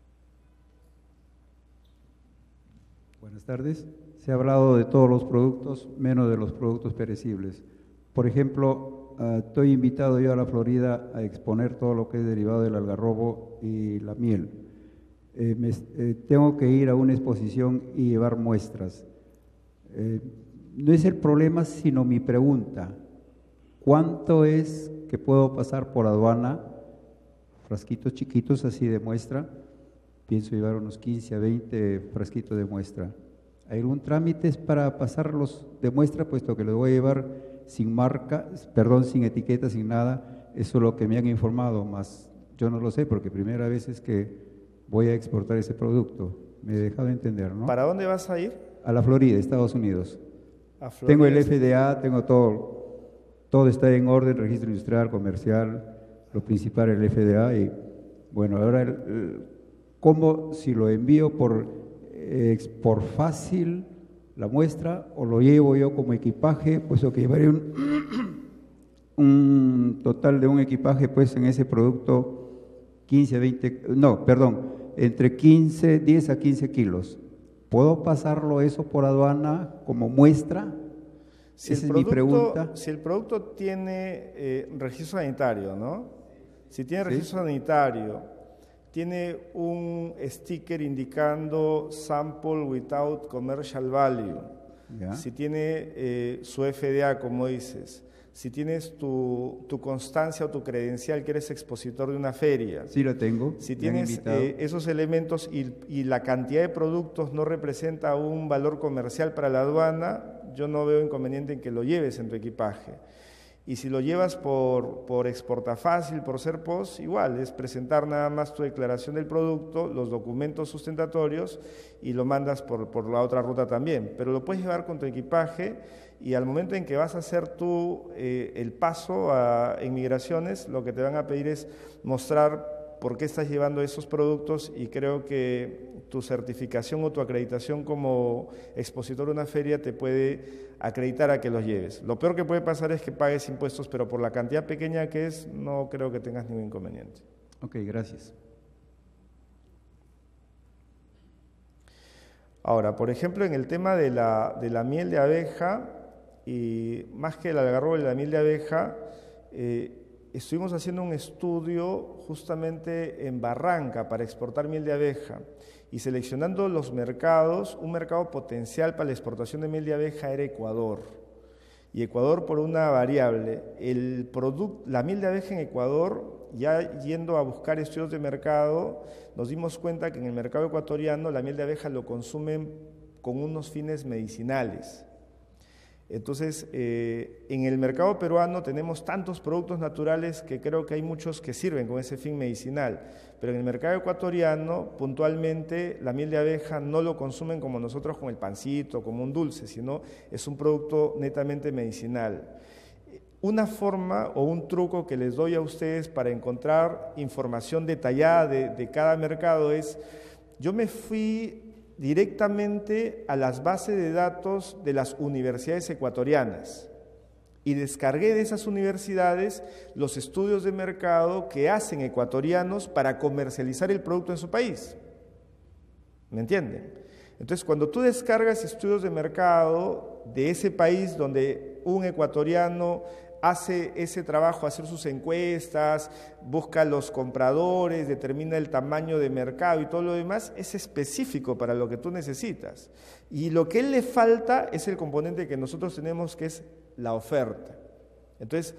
Buenas tardes. Se ha hablado de todos los productos, menos de los productos perecibles. Por ejemplo, uh, estoy invitado yo a la Florida a exponer todo lo que es derivado del algarrobo y la miel. Eh, me, eh, tengo que ir a una exposición y llevar muestras. Eh, no es el problema, sino mi pregunta. ¿Cuánto es que puedo pasar por aduana? Frasquitos chiquitos así de muestra. Pienso llevar unos quince a veinte frasquitos de muestra. ¿Hay algún trámite para pasarlos de muestra, puesto que los voy a llevar sin marca, perdón, sin etiqueta, sin nada? Eso es lo que me han informado, más yo no lo sé, porque primera vez es que voy a exportar ese producto. Me he dejado entender, ¿no? ¿Para dónde vas a ir? A la Florida, Estados Unidos. A Florida. Tengo el F D A, tengo todo, todo está en orden, registro industrial, comercial, lo principal el F D A, y bueno, ahora el, el ¿cómo, si lo envío por, eh, por fácil la muestra, o lo llevo yo como equipaje, puesto que llevaré un, un total de un equipaje pues en ese producto quince a veinte, no, perdón, entre quince, diez a quince kilos. ¿Puedo pasarlo eso por aduana como muestra? Si Esa el es producto, mi pregunta. Si el producto tiene eh, registro sanitario, ¿no? Si tiene ¿Sí? registro sanitario, tiene un sticker indicando sample without commercial value, Ya. si tiene eh, su F D A, como dices, si tienes tu, tu constancia o tu credencial que eres expositor de una feria. Sí la tengo. Si me han tienes invitado. eh, esos elementos y, y la cantidad de productos no representa un valor comercial para la aduana, yo no veo inconveniente en que lo lleves en tu equipaje. Y si lo llevas por, por Exportafácil, por Serpos, igual, es presentar nada más tu declaración del producto, los documentos sustentatorios y lo mandas por, por la otra ruta también. Pero lo puedes llevar con tu equipaje y al momento en que vas a hacer tú eh, el paso a, en migraciones, lo que te van a pedir es mostrar por qué estás llevando esos productos y creo que tu certificación o tu acreditación como expositor de una feria te puede acreditar a que los lleves. Lo peor que puede pasar es que pagues impuestos, pero por la cantidad pequeña que es, no creo que tengas ningún inconveniente. Ok, gracias. Ahora, por ejemplo, en el tema de la, de la miel de abeja, y más que el algarrobo y la miel de abeja, eh, estuvimos haciendo un estudio justamente en Barranca para exportar miel de abeja y seleccionando los mercados, un mercado potencial para la exportación de miel de abeja era Ecuador. Y Ecuador por una variable, el producto, la miel de abeja en Ecuador, ya yendo a buscar estudios de mercado, nos dimos cuenta que en el mercado ecuatoriano la miel de abeja lo consumen con unos fines medicinales. Entonces, eh, en el mercado peruano tenemos tantos productos naturales que creo que hay muchos que sirven con ese fin medicinal, pero en el mercado ecuatoriano, puntualmente, la miel de abeja no lo consumen como nosotros con el pancito, como un dulce, sino es un producto netamente medicinal. Una forma o un truco que les doy a ustedes para encontrar información detallada de, de cada mercado es, yo me fui directamente a las bases de datos de las universidades ecuatorianas y descargué de esas universidades los estudios de mercado que hacen ecuatorianos para comercializar el producto en su país. ¿Me entienden? Entonces, cuando tú descargas estudios de mercado de ese país donde un ecuatoriano hace ese trabajo, hacer sus encuestas, busca los compradores, determina el tamaño de mercado y todo lo demás, es específico para lo que tú necesitas. Y lo que él le falta es el componente que nosotros tenemos, que es la oferta. Entonces,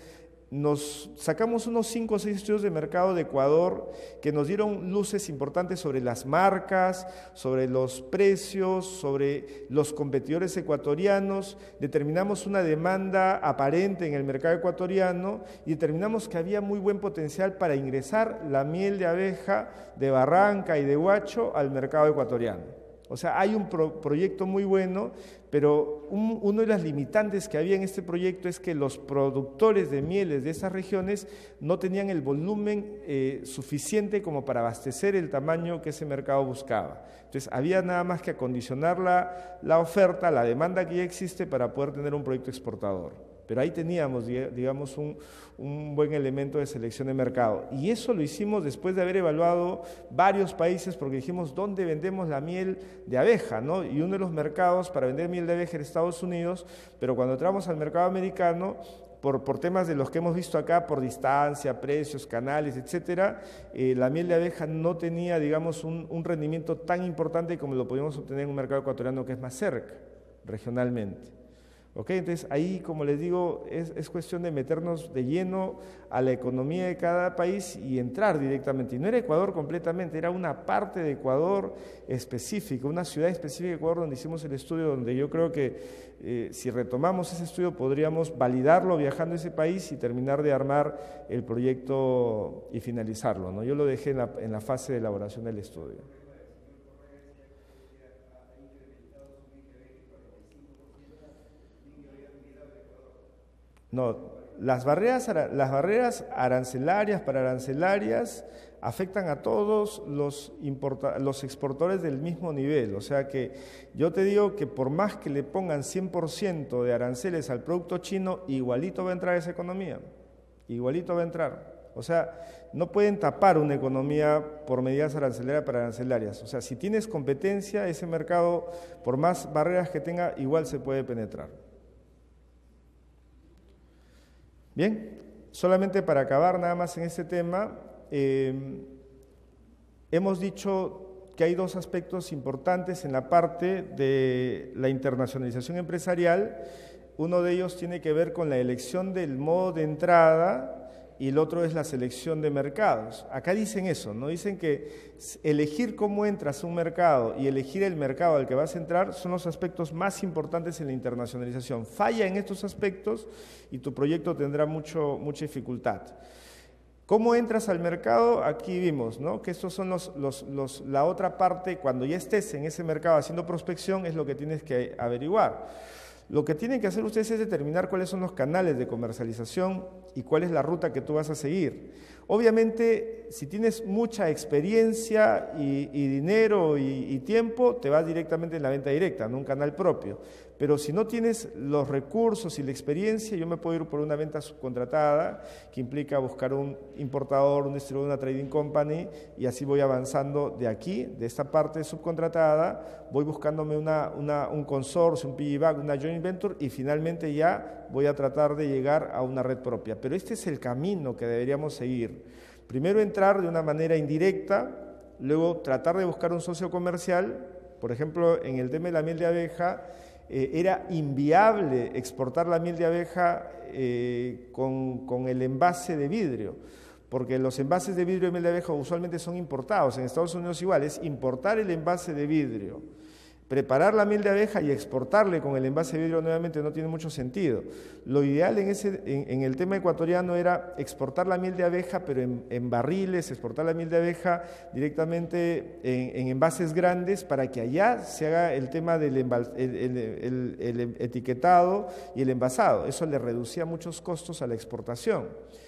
nos sacamos unos cinco o seis estudios de mercado de Ecuador que nos dieron luces importantes sobre las marcas, sobre los precios, sobre los competidores ecuatorianos, determinamos una demanda aparente en el mercado ecuatoriano y determinamos que había muy buen potencial para ingresar la miel de abeja de Barranca y de Huacho al mercado ecuatoriano. O sea, hay un pro proyecto muy bueno, pero un, uno de las limitantes que había en este proyecto es que los productores de mieles de esas regiones no tenían el volumen eh, suficiente como para abastecer el tamaño que ese mercado buscaba. Entonces, había nada más que acondicionar la, la oferta, la demanda que ya existe para poder tener un proyecto exportador. Pero ahí teníamos, digamos, un, un buen elemento de selección de mercado. Y eso lo hicimos después de haber evaluado varios países, porque dijimos, ¿dónde vendemos la miel de abeja? ¿no? Y uno de los mercados para vender miel de abeja era Estados Unidos, pero cuando entramos al mercado americano, por, por temas de los que hemos visto acá, por distancia, precios, canales, etcétera, eh, la miel de abeja no tenía, digamos, un, un rendimiento tan importante como lo podíamos obtener en un mercado ecuatoriano que es más cerca, regionalmente. Okay, entonces ahí, como les digo, es, es cuestión de meternos de lleno a la economía de cada país y entrar directamente. Y no era Ecuador completamente, era una parte de Ecuador específica, una ciudad específica de Ecuador donde hicimos el estudio, donde yo creo que eh, si retomamos ese estudio podríamos validarlo viajando a ese país y terminar de armar el proyecto y finalizarlo, ¿no? Yo lo dejé en la, en la fase de elaboración del estudio. No, las barreras, las barreras arancelarias para arancelarias afectan a todos los, importa, los exportadores del mismo nivel. O sea que yo te digo que por más que le pongan cien por ciento de aranceles al producto chino, igualito va a entrar esa economía, igualito va a entrar. O sea, no pueden tapar una economía por medidas arancelarias para arancelarias. O sea, si tienes competencia, ese mercado, por más barreras que tenga, igual se puede penetrar. Bien, solamente para acabar nada más en este tema, eh, hemos dicho que hay dos aspectos importantes en la parte de la internacionalización empresarial. Uno de ellos tiene que ver con la elección del modo de entrada y el otro es la selección de mercados. Acá dicen eso, ¿no? Dicen que elegir cómo entras a un mercado y elegir el mercado al que vas a entrar son los aspectos más importantes en la internacionalización. Falla en estos aspectos y tu proyecto tendrá mucho, mucha dificultad. ¿Cómo entras al mercado? Aquí vimos, ¿no? Que estos son los, los, los, la otra parte, cuando ya estés en ese mercado haciendo prospección, es lo que tienes que averiguar. Lo que tienen que hacer ustedes es determinar cuáles son los canales de comercialización y cuál es la ruta que tú vas a seguir. Obviamente, si tienes mucha experiencia y, y dinero y, y tiempo, te vas directamente en la venta directa, en un canal propio. Pero si no tienes los recursos y la experiencia, yo me puedo ir por una venta subcontratada, que implica buscar un importador, un distribuidor, una trading company, y así voy avanzando de aquí, de esta parte subcontratada, voy buscándome una, una, un consorcio, un piggyback, una joint venture, y finalmente ya voy a tratar de llegar a una red propia. Pero este es el camino que deberíamos seguir. Primero entrar de una manera indirecta, luego tratar de buscar un socio comercial. Por ejemplo, en el tema de la miel de abeja, eh, era inviable exportar la miel de abeja eh, con, con el envase de vidrio, porque los envases de vidrio de miel de abeja usualmente son importados. En Estados Unidos igual, es importar el envase de vidrio, preparar la miel de abeja y exportarle con el envase de vidrio nuevamente no tiene mucho sentido. Lo ideal en, ese, en, en el tema ecuatoriano era exportar la miel de abeja, pero en, en barriles, exportar la miel de abeja directamente en, en envases grandes para que allá se haga el tema del embal, el, el, el, el etiquetado y el envasado. Eso le reducía muchos costos a la exportación.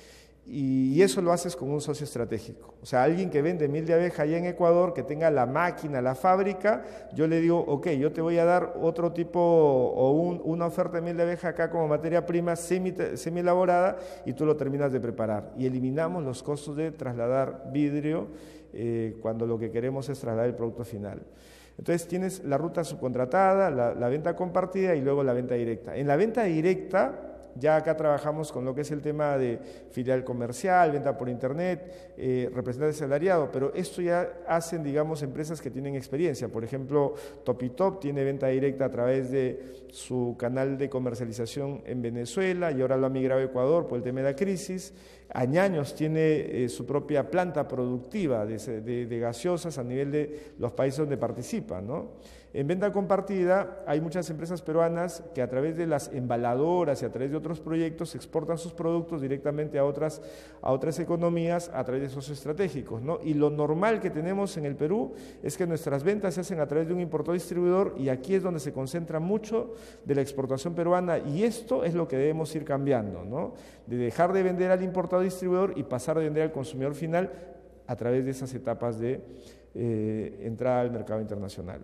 Y eso lo haces con un socio estratégico. O sea, alguien que vende miel de abeja allá en Ecuador, que tenga la máquina, la fábrica, yo le digo, ok, yo te voy a dar otro tipo o un, una oferta de miel de abeja acá como materia prima semi, semi elaborada y tú lo terminas de preparar. Y eliminamos los costos de trasladar vidrio eh, cuando lo que queremos es trasladar el producto final. Entonces tienes la ruta subcontratada, la, la venta compartida y luego la venta directa. En la venta directa, ya acá trabajamos con lo que es el tema de filial comercial, venta por internet, eh, representante salariado, pero esto ya hacen, digamos, empresas que tienen experiencia. Por ejemplo, Topitop tiene venta directa a través de su canal de comercialización en Venezuela y ahora lo ha migrado a Ecuador por el tema de la crisis. Añaños tiene eh, su propia planta productiva de, de, de gaseosas a nivel de los países donde participa, ¿no? En venta compartida hay muchas empresas peruanas que a través de las embaladoras y a través de otros proyectos exportan sus productos directamente a otras, a otras economías a través de socios estratégicos, ¿no? Y lo normal que tenemos en el Perú es que nuestras ventas se hacen a través de un importador distribuidor y aquí es donde se concentra mucho de la exportación peruana y esto es lo que debemos ir cambiando, ¿no? De dejar de vender al importador distribuidor y pasar a vender al consumidor final a través de esas etapas de eh, entrada al mercado internacional.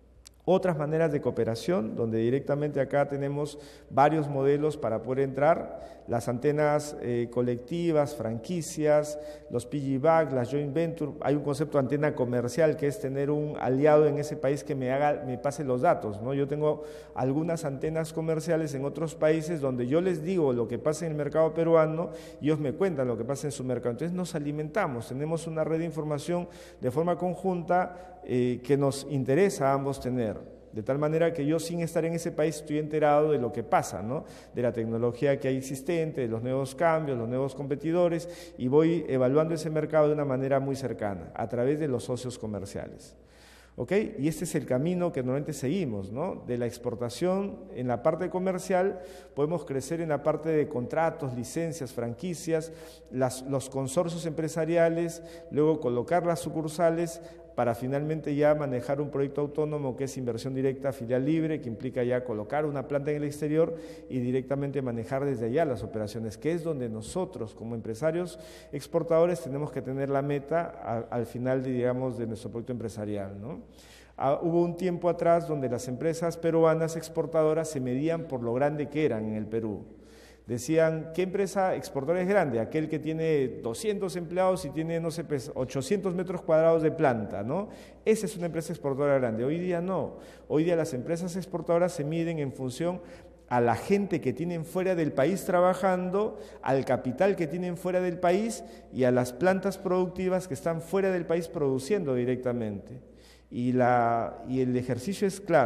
Otras maneras de cooperación, donde directamente acá tenemos varios modelos para poder entrar, las antenas eh, colectivas, franquicias, los piggyback, las joint venture. Hay un concepto de antena comercial que es tener un aliado en ese país que me haga, me pase los datos, ¿no? Yo tengo algunas antenas comerciales en otros países donde yo les digo lo que pasa en el mercado peruano y ellos me cuentan lo que pasa en su mercado. Entonces nos alimentamos, tenemos una red de información de forma conjunta eh, que nos interesa a ambos tener. De tal manera que yo sin estar en ese país estoy enterado de lo que pasa, ¿no? De la tecnología que hay existente, de los nuevos cambios, los nuevos competidores y voy evaluando ese mercado de una manera muy cercana, a través de los socios comerciales. ¿Ok? Y este es el camino que normalmente seguimos, ¿no? De la exportación en la parte comercial, podemos crecer en la parte de contratos, licencias, franquicias, las, los consorcios empresariales, luego colocar las sucursales, para finalmente ya manejar un proyecto autónomo que es inversión directa, filial libre, que implica ya colocar una planta en el exterior y directamente manejar desde allá las operaciones, que es donde nosotros como empresarios exportadores tenemos que tener la meta a, al final, de, digamos, de nuestro proyecto empresarial, ¿no? Ah, hubo un tiempo atrás donde las empresas peruanas exportadoras se medían por lo grande que eran en el Perú. Decían, ¿qué empresa exportadora es grande? Aquel que tiene doscientos empleados y tiene, no sé, pues, ochocientos metros cuadrados de planta, ¿no? Esa es una empresa exportadora grande. Hoy día no. Hoy día las empresas exportadoras se miden en función a la gente que tienen fuera del país trabajando, al capital que tienen fuera del país y a las plantas productivas que están fuera del país produciendo directamente. Y, la, y el ejercicio es claro.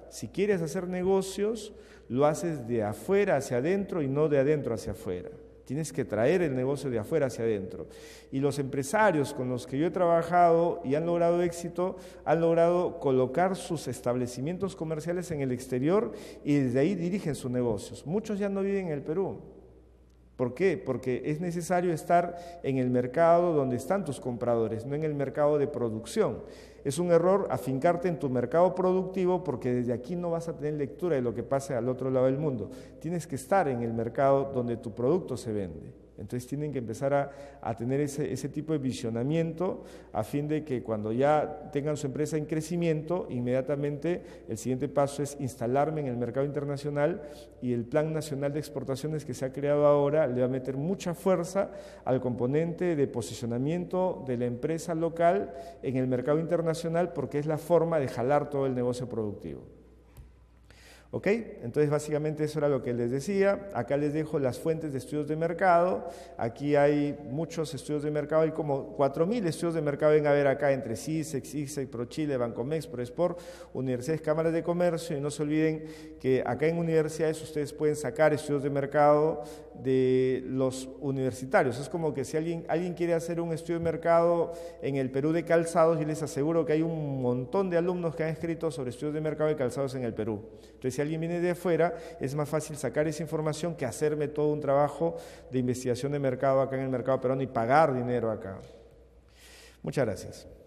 Si quieres hacer negocios, lo haces de afuera hacia adentro y no de adentro hacia afuera. Tienes que traer el negocio de afuera hacia adentro. Y los empresarios con los que yo he trabajado y han logrado éxito, han logrado colocar sus establecimientos comerciales en el exterior y desde ahí dirigen sus negocios. Muchos ya no viven en el Perú. ¿Por qué? Porque es necesario estar en el mercado donde están tus compradores, no en el mercado de producción. Es un error afincarte en tu mercado productivo porque desde aquí no vas a tener lectura de lo que pasa al otro lado del mundo. Tienes que estar en el mercado donde tu producto se vende. Entonces tienen que empezar a, a tener ese, ese tipo de visionamiento a fin de que cuando ya tengan su empresa en crecimiento, inmediatamente el siguiente paso es instalarme en el mercado internacional y el Plan Nacional de Exportaciones que se ha creado ahora le va a meter mucha fuerza al componente de posicionamiento de la empresa local en el mercado internacional porque es la forma de jalar todo el negocio productivo. ¿Ok? Entonces básicamente eso era lo que les decía. Acá les dejo las fuentes de estudios de mercado. Aquí hay muchos estudios de mercado, hay como cuatro mil estudios de mercado, ven a ver acá entre CISEX, ICSEC, ProChile, Bancomex, ProExport, universidades, cámaras de comercio, y no se olviden que acá en universidades ustedes pueden sacar estudios de mercado de los universitarios. Es como que si alguien, alguien quiere hacer un estudio de mercado en el Perú de calzados, yo les aseguro que hay un montón de alumnos que han escrito sobre estudios de mercado de calzados en el Perú. Entonces, si alguien viene de afuera, es más fácil sacar esa información que hacerme todo un trabajo de investigación de mercado acá en el mercado peruano y pagar dinero acá. Muchas gracias.